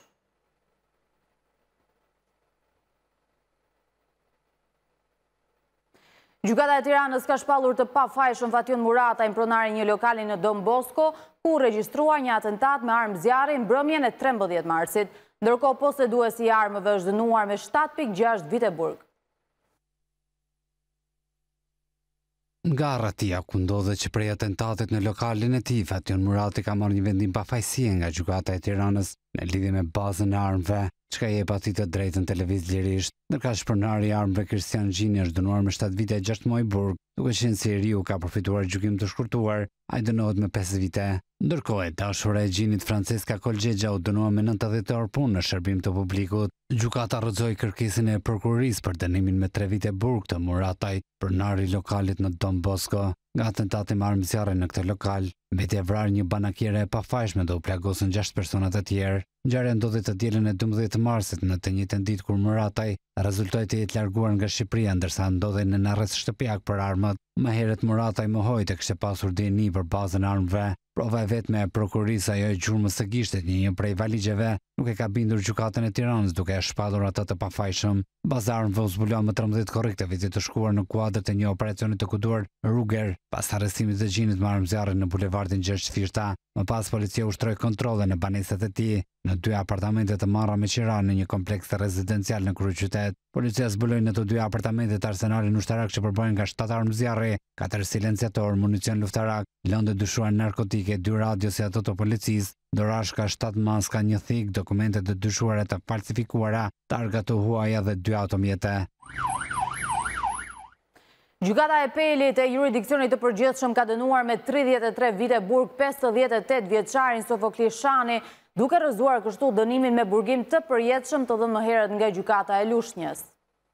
[SPEAKER 1] Gjykata e Tiranës ka shpallur të pafajshëm Fatjon Murata, impronari një lokali në Don Bosco, ku regjistrua një atentat me armë zjarri mbrëmjen e 13 marsit, ndërkohë poseduesi i armëve është dënuar me 7.6 vite burg.
[SPEAKER 4] Nga Arratia, ku ndodhet që prej atentatit në lokalin e tij, Fatjon Murati ka marrë një vendim pafajësie nga gjykata e Tiranës në lidhje me bazën e armëve, çka i jep atij të drejtën të lëvizë lirisht. Ndërka shpronari i armëve Kristian Gjini është dënuar me 7 vite e 6 muaj burg, duke qenë se i riu ka përfituar gjykim të shkurtuar, ai dënohet me 5 vite. Ndërkohë, dashura e Gjinit Francesca Kolgjegja u dënua me 90 orë punë në shërbim të publikut. Gjykata rrëzoi kërkesën e prokurorisë për dënimin me 3 vite burg të Muratajt, pronari i lokalit në Don Bosco. Nga atentati me armë zjarre në këtë lokal, mbeti e vrarë një banakiere e pafajshme dhe u plagosën 6 persona të tjerë. Ngjarja ndodhi të dielën e 12 marsit në të njëjtën ditë kur Murataj rezultoi të jetë larguar nga Shqipëria ndërsa ndodhej në arrest shtëpiak për armët. Më herët Murataj mohoi të kishte pasur DNI për bazën e armëve. Prova e vetme e prokurorisë ajo e gjurmës së gishtit një prej valigjeve nuk e ka bindur gjykatën e Tiranës duke e shpadur atë të pafajshëm. Baza armëve u zbulua më 13 korrikte vitit të shkuar në kuadër të një operacioni të kuduar Ruger, pas arrestimit të Gjinit me armë zjarre në bulevardin Gjergj Fishta. Më pas policia ushtroi kontrolle në banesat e tij në 2 apartamente të marra me qira në një kompleks rezidencial në kryeqytet. Policia zbuloi në të 2 apartamentet arsenalin ushtarak që përbohen nga 7 armë zjarri, 4 silenciator, municion luftarak, lëndë dyshuar narkotike, 2 radio si ato të policisë, dorashka, 7 maska, 1 thik, dokumente të dyshuara të falsifikuara, targa të huaja dhe 2 automjete.
[SPEAKER 1] Gjykata e Pelit e jurisdiksionit të përgjithshëm ka dënuar me 33 vite burg 58 vjeçarin Sofokli Shani, duke rrëzuar kështu dënimin me burgim të përjetshëm të dhënë më herët nga gjykata e Lushnjës.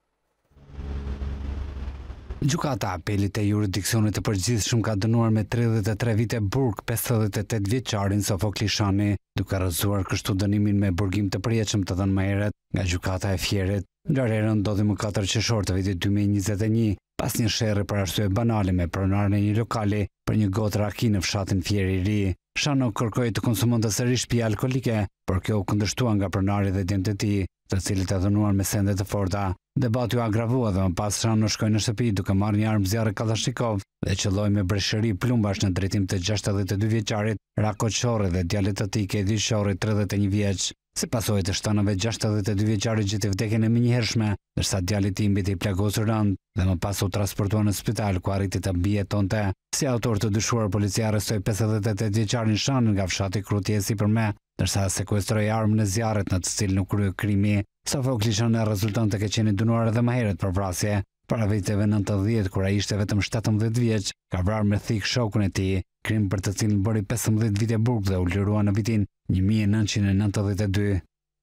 [SPEAKER 4] Gjykata e Apelit e jurisdiksionit të përgjithshëm ka dënuar me 33 vite burg 58 vjeçarin Sofokli Shani, duke rrëzuar kështu dënimin me burgim të përjetshëm të dhënë më herët nga gjykata e Fierit. Ngjarja ndodhi më 4 qershor të vitit 2021, pas një sherrri për arsye banale me pronarin e një lokali për një gotë raki në fshatin Fieri i Ri. Shano kërkoi të konsumonte sërish pije alkolike, por kjo u kundërshtua nga pronari dhe djemtë e tij, të cilët e dhënuar me sende të forta. Debati u agravua dhe më pas Shano shkoi në shtëpi duke marrë një armë zjarre Kalashnikov dhe qelloi me breshëri plumbash në drejtim të 62 vjeçarit Rako Qorri dhe djalit të tij Kedi Qorri 31 vjeç. Si pasojë të shtanave 62 vjeçari gjeti vdekjen e menjëhershme, ndërsa djali i tij mbeti i plagosur rënd dhe më pas u transportua në spital ku arriti të mbijetonte. Si autor të dyshuar, policia arrestoi 58 vjeçarin Shan nga fshati Krutje sipërme, ndërsa sekuestroi armën e zjarrit në të cilën u krye krimi. Sofokli Shani rezulton të ketë qenë dënuar edhe më herët për vrasje. Para viteve 90, kur ai ishte vetëm 17 vjeç, ka vrarë me thik shokun e tij, krim për të cilin bëri 15 vite burg dhe u lirua në vitin 1992.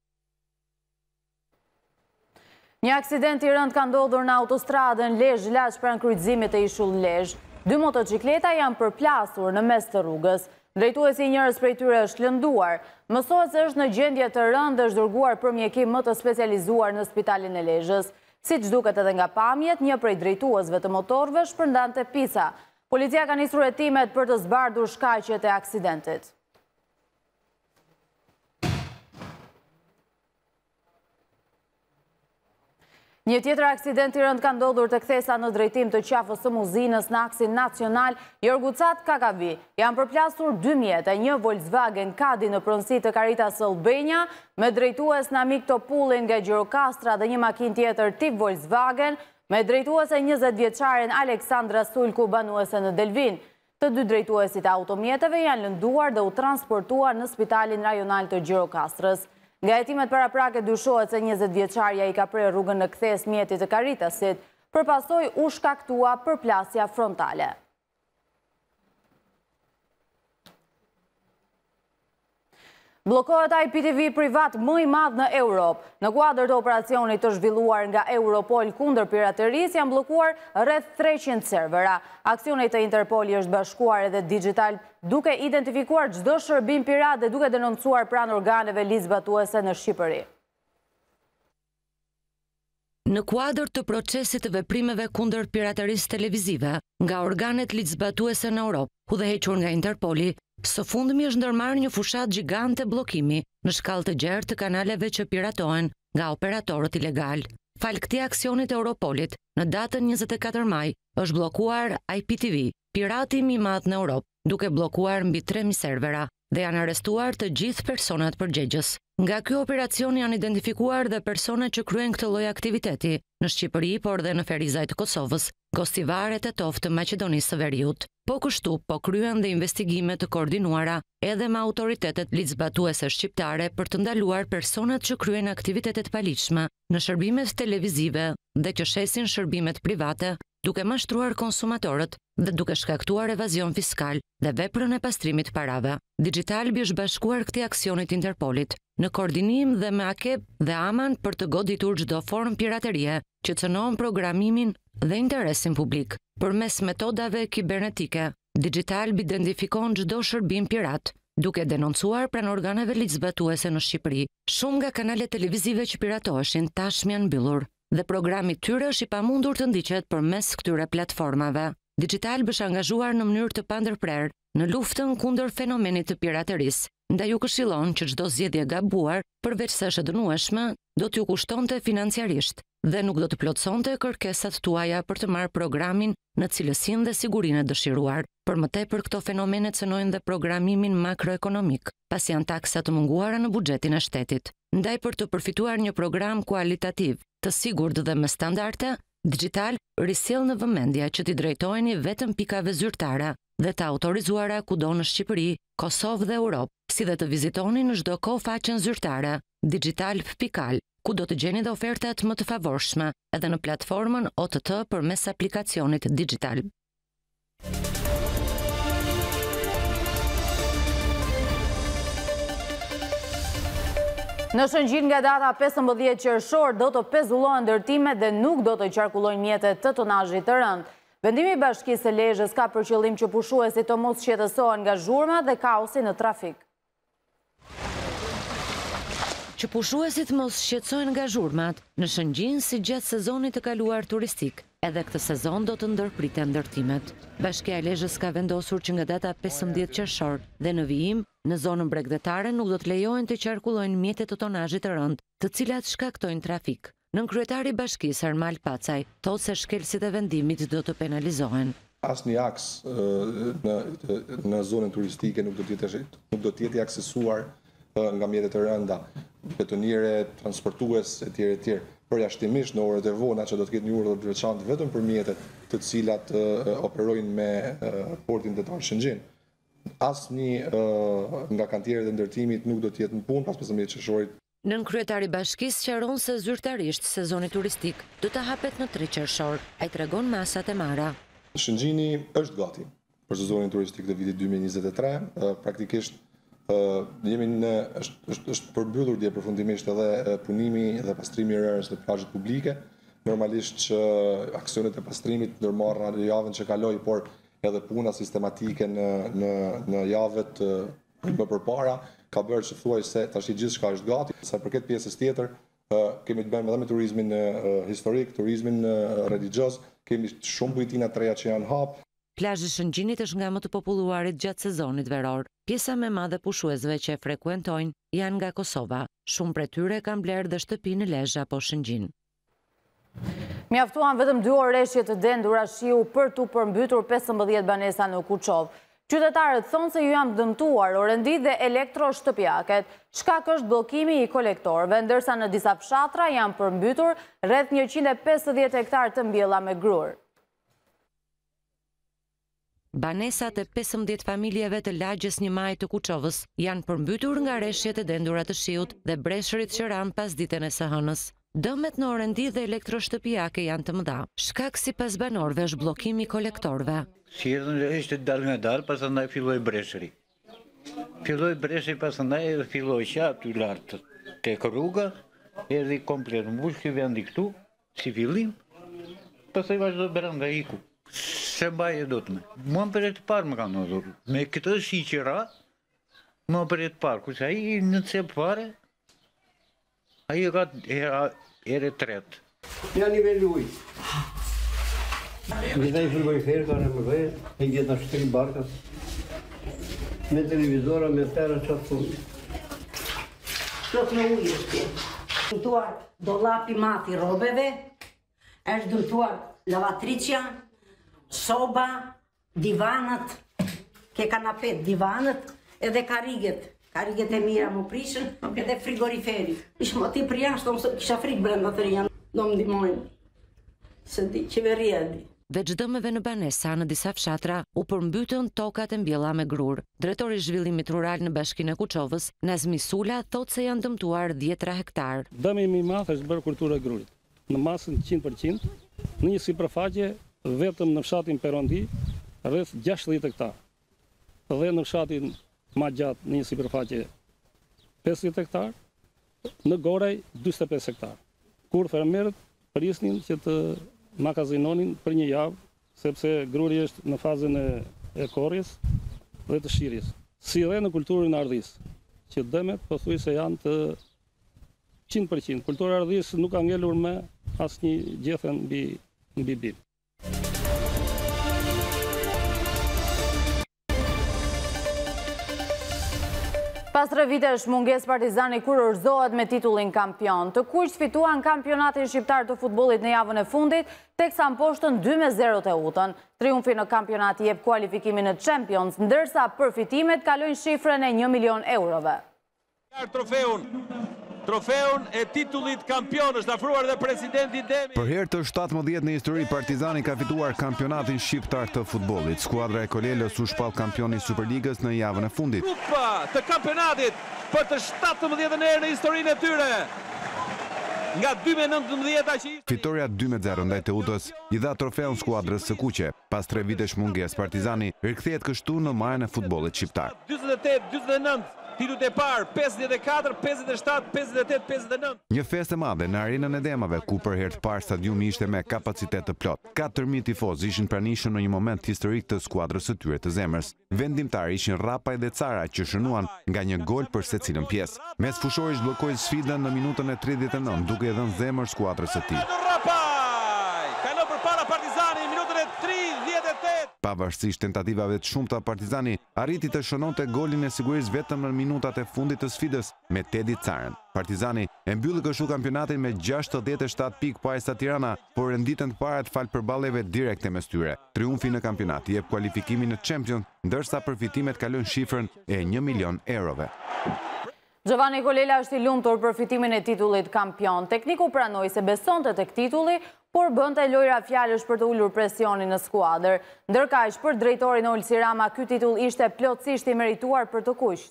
[SPEAKER 1] Një aksident i rënd ka ndodhur në autostradën Lezhë-Laç pranë kryqëzimit të ishull Lezhë. 2 motocikleta janë përplasur në mes të rrugës. Drejtuesi i njërës prej tyre është lënduar. Mësohet se është në gjendje të rëndë dhe është dërguar për mjekim më të specializuar në spitalin e Lezhës. Siç duket edhe nga pamjet, një prej drejtuesve të motorëve shpërndante pica. Policia ka nisur hetimet për të zbardhur shkaqjet e aksidentit. Një tjetër aksident i rënd ka ndodhur të kthesa në drejtim të qafës së Muzinës në aksin nacional Jorgucat Kakavi. Janë përplasur 2 mjete, një Volkswagen Kadi në pronësi të Karitas Albania, me drejtues Namik Topullin nga Gjirokastra dhe një makinë tjetër tip Volkswagen, me drejtuese 20 vjeçarin Aleksandra Sulku banuese në Delvin. Të 2 drejtuesit e automjeteve janë lënduar dhe u transportuar në spitalin rajonal të Gjirokastrës. Nga hetimet paraprake dyshohet se 20 vjeçarja i ka prerë rrugën në kthes mjetit të Karitasit, përpasoj u shkaktua përplasja frontale. Blokohet IPTV privat më i madh në Europë. Në kuadër të operacionit të zhvilluar nga Europol kundër piraterisë janë bllokuar rreth 300 servera. Aksionet të Interpoli është bashkuar edhe digital duke identifikuar çdo shërbim pirat dhe duke denoncuar pranë organeve ligjzbatuese në Shqipëri.
[SPEAKER 17] Në kuadër të procesit të veprimeve kundër piraterisë televizive nga organet ligjzbatuese në Europë, udhëhequr nga Interpoli, së fundmi është ndërmarrë një fushat gjigante bllokimi në shkallë të gjerë të kanaleve që piratohen nga operatorët ilegal. Fal këtij aksionit të Europolit, në datën 24 maj është bllokuar IPTV, pirati më i madh në Europë, duke bllokuar mbi 3000 servera. dhe janë arrestuar të gjithë personat përgjegjës. Nga ky operacion janë identifikuar dhe persona që kryejnë këtë lloj aktiviteti në Shqipëri, por dhe në Ferizaj të Kosovës, Gostivar e Tetov të Maqedonisë së Veriut. Po kështu, po kryen dhe investigime të koordinuara edhe me autoritetet ligjzbatuese shqiptare për të ndaluar personat që kryejnë aktivitetet paligjshme në shërbimet televizive dhe që shesin shërbimet private, duke mashtruar konsumatorët dhe duke shkaktuar evazion fiskal dhe veprën e pastrimit parave. Digitalbi është bashkuar këtij aksionit Interpolit në koordinim dhe me AKEB dhe AMAN për të goditur çdo formë piraterie që cënon programimin dhe interesin publik. Përmes metodave kibernetike, Digitalbi identifikon çdo shërbim pirat, duke denoncuar pranë organeve ligjzbatuese në Shqipëri. Shumë nga kanalet televizive që piratoheshin tashmë janë mbyllur dhe programi tyre është i pamundur të ndiqet përmes këtyre platformave. Digitalbi është angazhuar në mënyrë të pandërprer në luftën kundër fenomenit të piraterisë, ndaj ju këshillon që çdo zgjedhje gabuar, përveç se është e dënueshme, do t'ju kushtonte financiarisht dhe nuk do të plotësonte kërkesat tuaja për të marrë programin në cilësinë dhe sigurinë e dëshiruar. Për më tepër këto fenomene cënojnë dhe programimin makroekonomik, pasi janë taksa të munguara në buxhetin e shtetit. Ndaj për të përfituar një program kualitativ, të sigurt dhe me standarde, Digital risjell në vëmendje që t'i drejtoheni vetëm pikave zyrtare dhe të autorizuara kudo në Shqipëri, Kosovë dhe Europë, si dhe të vizitoni në çdo kohë faqen zyrtare digital.al, ku do të gjeni dhe ofertat më të favorshme edhe në platformën OTT përmes aplikacionit Digital.
[SPEAKER 1] Në Shëngjin nga data 15 qershor do të pezullohen ndërtimet dhe nuk do të qarkullojnë mjetet të tonazhit të rënd. Vendimi i Bashkisë së Lezhës ka për qëllim që pushuesit të mos shqetësohen nga zhurma dhe kaosi në trafik.
[SPEAKER 17] Që pushuesit mos shqetësohen nga zhurmat në Shëngjin si gjatë sezonit të kaluar turistik. Edhe këtë sezon do të ndërpriten ndërtimet. Bashkia e Lezhës ka vendosur që nga data 15 qershor dhe në vijim, në zonën bregdetare nuk do të lejohen të qarkullojnë mjetet të tonazhit të rënd, të cilat shkaktojnë trafik. Nënkryetari i Bashkisë Armal Pacaj thotë se shkelësit e vendimit do të penalizohen.
[SPEAKER 5] Asnjë aks në zonën turistike nuk do të jetë aksesuar nga mjetet të rënda, betoniere, transportues etj. Përjashtimisht në orët e vona që do të ketë një urdhër të veçantë vetëm për mjetet të cilat operojnë me portin detar Shëngjin. Asnjë nga kantierët e ndërtimit nuk do të jetë në punë pas 15 qershorit.
[SPEAKER 17] Nënkryetari i Bashkisë sqaron se zyrtarisht sezoni turistik do të hapet në 3 qershor. Ai tregon masat e marra.
[SPEAKER 5] Shëngjini është gati për sezonin turistik të vitit 2023, praktikisht është përmbyllur dje përfundimisht edhe punimi dhe pastrimi i rërës të plazhit publike. Normalisht që aksionet e pastrimit ndërmarrën në javën që kaloi, por edhe puna sistematike në javët më përpara ka bërë që thuaj se tash gjithçka është gati. Sa përket pjesës tjetër, kemi të bëjmë edhe me turizmin historik, turizmin religjioz, kemi shumë bujtina të reja që janë hap.
[SPEAKER 17] Plazhi i Shëngjinit është nga më të populluarit gjatë sezonit veror. Pjesa më e madhe pushuesve që e frekuentojnë janë nga Kosova. Shumë prej tyre kanë blerë dhe shtëpi në Lezhë apo Shëngjin.
[SPEAKER 1] Mjaftuan vetëm 2 oreshje të dendura shiu për tu përmbytur 15 banesa në Kuçov. Qytetarët thonë se ju janë dëmtuar orëndit dhe elektroshtëpiaket. Shkak është bllokimi i kolektorëve, ndërsa në disa fshatra janë përmbytur rreth 150 hektar të mbjella me grur.
[SPEAKER 17] Banesat e 15 familjeve të lagjes 1 Maj të Kuçovës janë përmbytur nga reshjet e dendura të shiut dhe breshërit që ranë pas ditën e së hënës. Dëmet në orendi dhe elektroshtëpiake janë të mëdha. Shkak sipas banorëve është bllokimi i kolektorëve.
[SPEAKER 6] Sjellën ishte dal nga dal, pastaj filloi breshëri. Filloi breshëri, pastaj filloi që aty lart tek rruga, erdhi komplet mbush ky vendi këtu, si fillim. Pastaj vazhdoi brenda iku. Se mbaje do të me. Mua për e të parë më kanë ndodhur. Me këtë shiqira, mua për e të parë. Kusë aji në të sepë fare, aji ka ere tretë.
[SPEAKER 14] Ja nivelli ujë. Gjitha i filloj herë, ka në më vejë, e gjitha shtri barkat. Me televizora, me tera qatë punë.
[SPEAKER 23] Plot me ujë është tjetë. Dëmtuar dolapi mati robeve, është dëmtuar lavatricia, soba, divanët, ke kanapet divanët, edhe kariget e mira më prishën, edhe frigoriferi. Ishë më ti për jashtë, kisha frikë brenda të rinë, do më ndihmojnë, se di, qeveria di.
[SPEAKER 17] Veç dëmeve në banesa në disa fshatra u përmbytën tokat e mbjella me grur. Drejtori i zhvillimit rural në Bashkinë e Kuçovës, Nazmi Sula, thotë se janë dëmtuar 10 hektar.
[SPEAKER 2] Dëmi më i madh është bërë kultura e grurit, në masën 100%, në një sipërfaqe vetëm në fshatin Perondi rreth 60 hektar. Dhe në fshatin më gjatë në një sipërfaqe 50 hektar, në Gorej 45 hektar. Kur fermerët prisnin që të makazinonin për një javë, sepse gruri është në fazën e korrjes dhe të shirjes. Si dhe në kulturën e ardhisë, që dëmet pothuajse janë të 100%. Kultura e ardhisë nuk ka ngelur me asnjë gjethe mbi bim.
[SPEAKER 1] Pas 3 vitesh munges Partizani kurorzohet me titullin kampion. Të kuqt fituan kampionatin shqiptar të futbollit në javën e fundit, teksa mposhtën 2-0 të Utën. Triumfi në kampionat jep kualifikimin në Champions, ndërsa përfitimet kalojnë shifrën e 1 milion eurove.
[SPEAKER 7] Trofeun e titullit kampion është afruar dhe presidenti Demi.
[SPEAKER 9] Për herë të 17 në histori, Partizani ka fituar kampionatin shqiptar të futbollit. Skuadra e Kolelës u shpall kampioni Superligës në javën e fundit.
[SPEAKER 7] Kupa të kampionatit për të 17 herë në historinë e tyre. Nga 2019 që
[SPEAKER 9] fitoria 2-0 ndaj Teutës i dha trofeun skuadrës së kuqe. Pas 3 vitesh munges, Partizani rikthehet kështu në majën e futbollit shqiptar.
[SPEAKER 7] 48-49 titullit e parë, 54, 57, 58, 59.
[SPEAKER 9] Një festë e madhe në arenën e Demave, ku për herë të parë stadiumi ishte me kapacitet të plot. 4.000 tifozë ishin pranishëm në një moment historik të skuadrës së tyre të zemrës. Vendimtarë ishin Rapaj dhe Cara, që shënuan nga një gol për secilën pjesë. Mes Fushori zhbllokoi sfidën në minutën e 39, duke i dhënë zemër skuadrës së tij.
[SPEAKER 7] Kalon përpara Partizani në minutën e 38.
[SPEAKER 9] Pavarësisht tentativave të shumta, Partizani arriti të shënonte golin e sigurisë vetëm në minutat e fundit të sfidës me Tedi Carën. Partizani e mbylli kështu kampionatin me 67 pikë pa Esa Tirana, por renditën të parat fal përballjeve direkte mes tyre. Triumfi në kampionat jep kualifikimin në Champions, ndërsa përfitimet kalojnë shifrën e 1 milion eurove.
[SPEAKER 1] Giovanni Kolela është i lumtur për fitimin e titullit kampion. Tekniku pranoi se besonte tek titulli, por bënte lojra fjalësh për të ulur presionin në skuadër. Ndërkaq për drejtorin Olsi Rama, ky titull ishte plotësisht i merituar për të kuqt.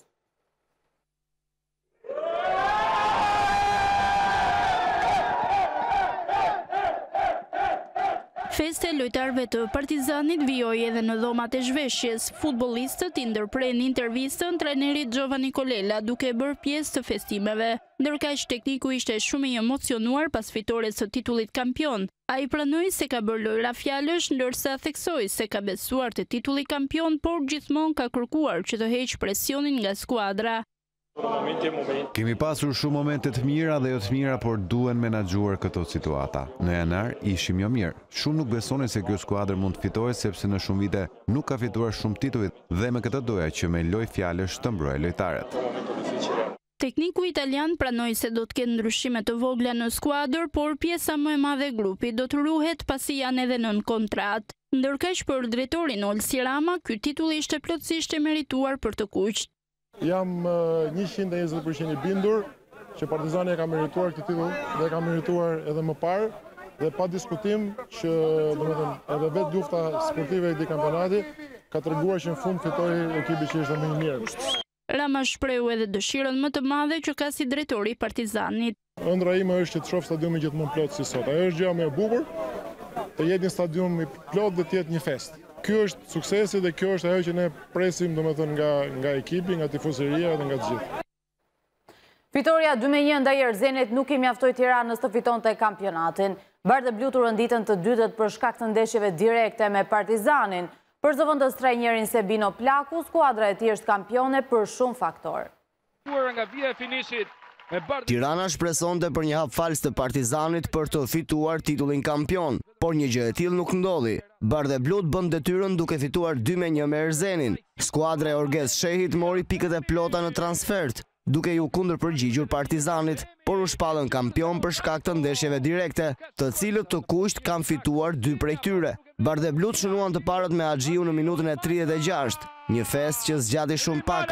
[SPEAKER 24] Feste lojtarëve të Partizanit vijoi edhe në dhomat e zhveshjes. Futbollistët i ndërprerën intervistën trajnerit Giovanni Kolela duke bërë pjesë të festimeve. Ndërkaq tekniku ishte shumë i emocionuar pas fitores së titullit kampion. Ai pranoi se ka bërë lojra fjalësh, ndërsa theksoi se ka besuar te titulli kampion, por gjithmonë ka kërkuar që të heqë presionin nga skuadra.
[SPEAKER 9] Kemi pasur shumë momente të mira dhe jo të mira, por duhen menaxhuar këto situata. Në janar ishim jo mirë. Shumë nuk besonin se kjo skuadër mund të fitojë, sepse në shumë vite nuk ka fituar shumë tituj dhe me këtë doja që me lojë fjalësh të mbrojë lojtarët.
[SPEAKER 24] Tekniku italian pranoi se do të ketë ndryshime të vogla në skuadër, por pjesa më e madhe e grupit do të ruhet pasi janë edhe nën kontratë. Ndërkaq për drejtorin Olsi Rama, ky titull ishte plotësisht i merituar për të kuqt.
[SPEAKER 25] Jam 120% i bindur që Partizani e ka merituar këtë titull dhe e ka merituar edhe më parë dhe pa diskutim që edhe vetë lufta sportive e këtij kampionati ka treguar që në fund fitoi ekipi që ishte më i mirë.
[SPEAKER 24] Rama shprehu edhe dëshirën më të madhe që ka si drejtori i Partizanit.
[SPEAKER 25] Ëndra ime është që të shoh stadiumin gjithmonë plot si sot. Ajo është gjëja më e bukur, të jetë një stadium i plot dhe të jetë një festë. Kjo është suksesi dhe kjo është ajo që ne presim nga ekipi, nga tifozëria dhe nga të gjithë.
[SPEAKER 1] Fitoria 2-1 ndaj Erzenit nuk i mjaftoi Tiranës të fitonte kampionatin. Bardhë Blutu rënditën të dytët për shkak të ndeshjeve direkte me Partizanin. Për zëvendës trajnerin Sebino Plaku, skuadra e tij është kampione për shumë faktorë.
[SPEAKER 26] Nga vija e finishit,
[SPEAKER 27] Tirana shpresonte për një hap fals të Partizanit për të fituar titullin kampion, por një gjë e tillë nuk ndodhi. Bardhë Blut bën detyrën duke fituar 2-1 me Erzenin. Skuadra e Orges Shehit mori pikët e plota në transfert, duke ju kundërpërgjigjur Partizanit, por u shpallën kampion për shkak të ndeshjeve direkte, të cilët të kuqt kanë fituar 2 prej tyre. Bardhë Blut shënuan të parët me Axhiu në minutën e 36. një fest që zgjati shumë pak.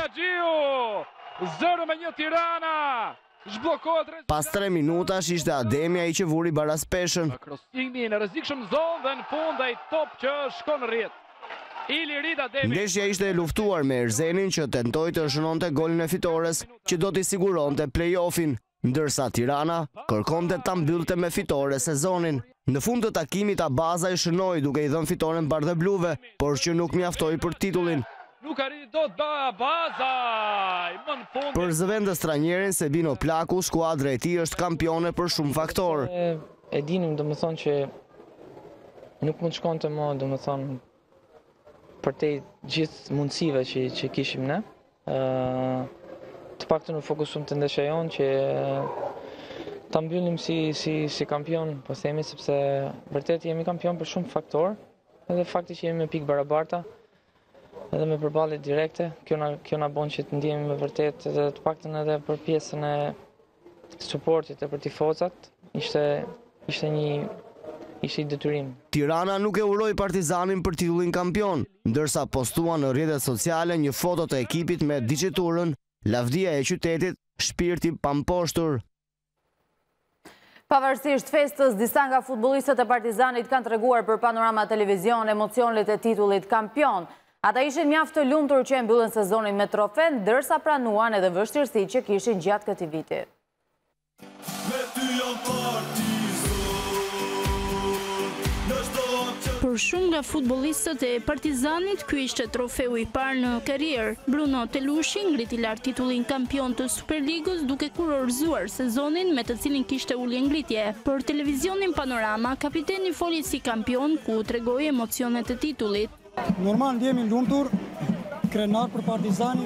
[SPEAKER 7] 0-1 Tirana.
[SPEAKER 27] Pas 3 minutash ishte Ademi ai që vuri baras peshën.
[SPEAKER 7] Krosimi në rrezikshëm zonë dhe në fund ai top që shkon në rrjet.
[SPEAKER 27] Ndeshja ishte e luftuar me Erzenin që tentoi të shënonte golin e fitores që do t'i siguronte play-offin, ndërsa Tirana kërkonte ta mbyllte me fitore sezonin. Në fund të takimit Abaza i shënoi duke i dhënë fitoren bardhëbluve, por që nuk mjaftoi për titullin.
[SPEAKER 7] Nuk arrit dot Abaza.
[SPEAKER 27] Për zëvendës trajnerin Sebino Plaku, skuadra e tij është kampione për shumë faktor.
[SPEAKER 8] E dinim domethënë që nuk mund shkonte më domethënë për te gjithë mundësive që kishim ne. Të paktën u fokusum të ndeshja jonë që ta mbyllim si kampion, po themi, sepse vërtet jemi kampion për shumë faktor, edhe fakti që jemi me pikë barabarta, edhe me përballje direkte, kjo na bën që të ndjehemi me vërtet, edhe të paktën edhe për pjesën e suportit e për tifozat, ishte i detyrim.
[SPEAKER 27] Tirana nuk e uroi Partizanin për titullin kampion, ndërsa postuan në rrjetet sociale një foto të ekipit me diçeturën Lavdia e qytetit, shpirti pamposhtur.
[SPEAKER 1] Pavarësisht festës, disa nga futbollistët e Partizanit kanë treguar për Panorama Televizion emocionet e titullit kampion. Ata ishin mjaft të lumtur që e mbyllën sezonin me trofe, ndërsa pranuan edhe vështirësitë që kishin gjatë këtij viti.
[SPEAKER 24] Për shumë nga futbollistët e Partizanit, ky ishte trofeu i parë në karrierë. Bruno Telushi ngriti lart titullin kampion të Superligës duke kurorzuar sezonin me të cilin kishte ulje ngritje. Për televizionin Panorama, kapiteni foli si kampion ku tregoi emocionet e titullit.
[SPEAKER 10] Normal ndjehemi lumtur, krenar për Partizanin,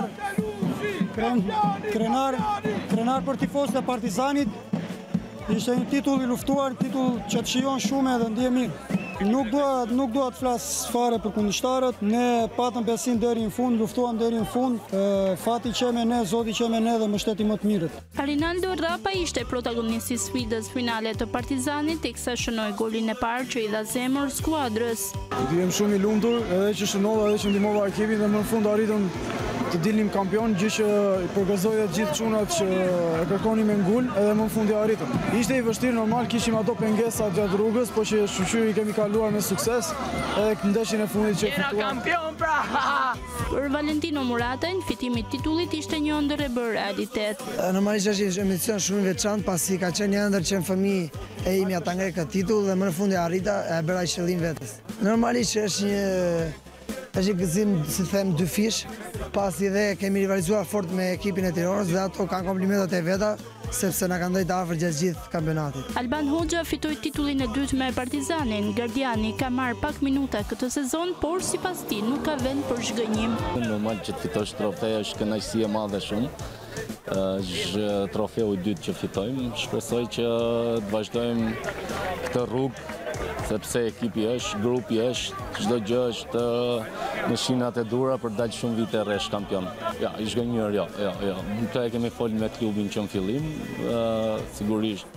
[SPEAKER 10] krenar për tifozët e Partizanit. Ishte një titull i luftuar, titull që të shijon shumë edhe ndje mirë. Nuk dua të flas fare për kundërshtarët, ne patëm besim deri në fund, luftuam deri në fund, fati që me ne, Zoti që me ne dhe mbështeti më të mirët.
[SPEAKER 24] Arinaldo Rapa ishte protagonisti i sfidës finale të Partizanit, teksa shënoi golin e parë që i dha zemër skuadrës.
[SPEAKER 10] Jem shumë i lumtur, edhe që shënova, edhe që ndihmova ekipin dhe më në fund arritëm të dilnim kampion, gjë që i përgëzoi gjithë çunat që e kërkonin me ngul, edhe më në fund i arritëm. Ishte i vështirë, normal kishim ato pengesa gjatë rrugës, po që shqyri i kemi kaluar me sukses, edhe ndeshjen e fundit që fituam.
[SPEAKER 24] Jena kampion pra! Për Valentino Muratajn, fitimi i titullit ishte një ëndër e bërë realitet.
[SPEAKER 11] Normalisht është një emocion shumë i veçantë, pasi ka qenë një ëndër që në fëmijë e imi ata ngre këtë titull dhe më në fund e arrita e bëra qëllim vetes. Normalisht është një gëzim, si them, dy fish, pasi dhe kemi rivalizuar fort me ekipin e Tiranës dhe ato kanë komplimentat e veta, sepse na kanë ndajtë afër gjatë gjithë kampionatit.
[SPEAKER 24] Alban Hoxha fitoi titullin e dytë me Partizanin. Gardiani ka marrë pak minuta këtë sezon, por sipas tij nuk ka vend për zhgënjim.
[SPEAKER 12] Normal që të fitosh trofe është kënaqësi e madhe shumë. Është trofeu i dytë që fitojmë. Shpresoj që të vazhdojmë këtë rrugë, sepse ekipi është, grupi është, çdo gjë është në shinat e dura për dalë shumë vite rresh kampion. Ja, i zgënjur, jo. Këtë e kemi folur me klubin që në fillim, sigurisht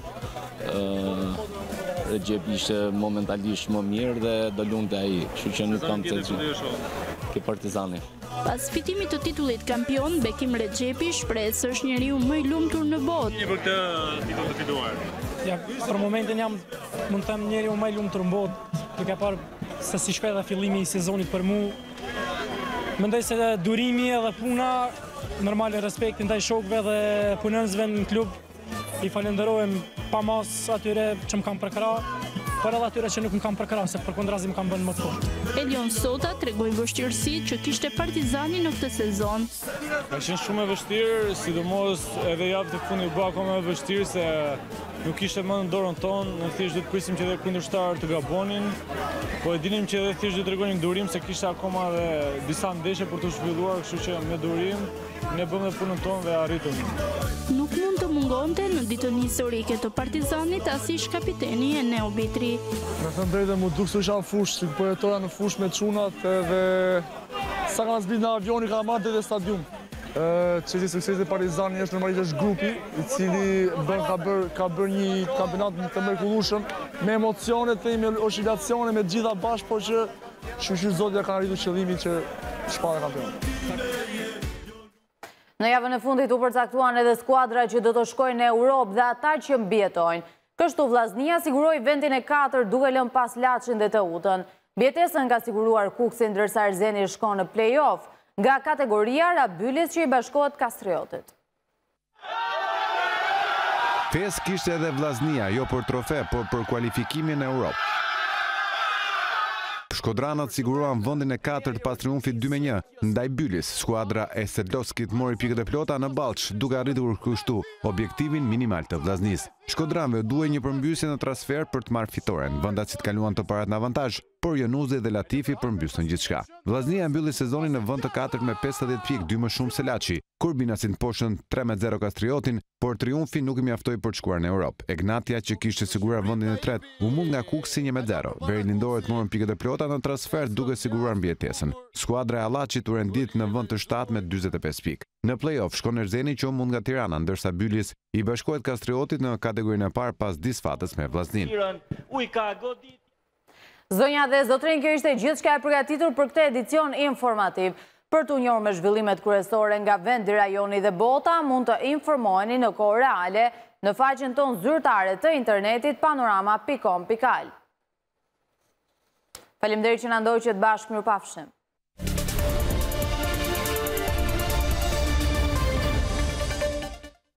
[SPEAKER 12] Recep ishte momentalisht më mirë dhe do lunte ai, kështu që nuk kam të ke Partizani.
[SPEAKER 24] Pas fitimit të titullit kampion, Bekim Recepi shpresë është njeriu më i lumtur në botë.
[SPEAKER 13] Për këtë titull të fituar.
[SPEAKER 10] Ja, për momentin jam, mund të them, njeriu më i lumtur në botë, duke parë se si shpejt fillimi i sezonit për mua. Mendoj se durimi edhe puna, normal respekti ndaj shokëve dhe punonësve në klub, i falenderojmë pa mas atyre që më kam përkra, por edhe atyre që nuk më kam përkra, se përkundrazi më kam bënë më të fortë.
[SPEAKER 24] Elion Sota tregoi vështirësitë që kishte Partizani në këtë sezon.
[SPEAKER 13] Ka qenë shumë e vështirë, sidomos edhe javë të fundit u bë akoma më vështirë se nuk ishte më në dorën tonë, në thjesht do të prisim që edhe kundërshtarët të gabonin, po e dinim që edhe thjesht do të tregonin durim se kishte akoma edhe disa ndeshje për të zhvilluar, kështu që me durim ne bëmë punën tonë dhe arritëm.
[SPEAKER 24] Nuk mund të mungonte në ditën historike të Partizanit as ish kapiteni Eneo Bitri.
[SPEAKER 10] Me thënë drejtë mu duk se isha në fush, si po jetoja në fush me çunat edhe sa kanë zbrit në avioni ka marrë dhe stadium. Çështja e suksesit të Partizanit është normalisht është grupi, i cili ka bërë një kampionat të mrekullueshëm me emocionet, me oscilacione, me gjitha bashkë, por që
[SPEAKER 25] Zotja ka arritur qëllimin që shpallë kampion.
[SPEAKER 1] Në javën e fundit u përcaktuan edhe skuadra që do të shkojnë në Europë dhe ata që mbjetojnë. Kështu Vllaznia siguroi vendin e 4 duke lënë pas Laçin dhe Teutën. Mbjetesën ka siguruar Kuksi ndërsa Erzeni shkon në play-off nga kategoria Rabylis që i bashkohet Kastriotit.
[SPEAKER 9] Fes kishte edhe Vllaznia, jo për trofe, por për kualifikimin e Europë. Shkodranat siguruan vendin e 4 pas triumfit 2-1 ndaj Bylis. Skuadra e Sedlovskit mori pikët e plota në Ballç, duke arritur kështu objektivin minimal të Vllaznisë. Shkodranëve duhej një përmbysje në transfer për të marrë fitoren. Vendasit kaluan të parat në avantazh, por Jonuzi dhe Latifi përmbysën gjithçka. Vllaznia mbylli sezonin në vend të 4 me 50 pikë, 2 më shumë se Laçi. Kurbinasin poshën 3-0 Kastriotin, por triumfi nuk i mjaftoi për të shkuar në Europë. Egnatia, që kishte siguruar vendin e 3, u mund nga Kuksi 1-0. Beri Lindorët morën pikët e plota në transfer duke siguruar mbjetesën. Skuadra e Allaçit u rendit në vend të 7 me 45 pikë. Në play-off shkon Erzeni që u mund nga Tirana, ndërsa Bylis i bashkohet Kastriotit në kategorinë e parë pas disfatës me Vllaznin.
[SPEAKER 1] Zonja dhe zotrin, kjo ishte gjithçka e përgatitur për këtë edicion informativ. Për të njohur me zhvillimet kryesore nga vendi, rajoni dhe bota, mund të informoheni në kohë reale në faqen tonë zyrtare të internetit panorama.com.al. Faleminderit që na ndoqët bashkë, mirupafshim.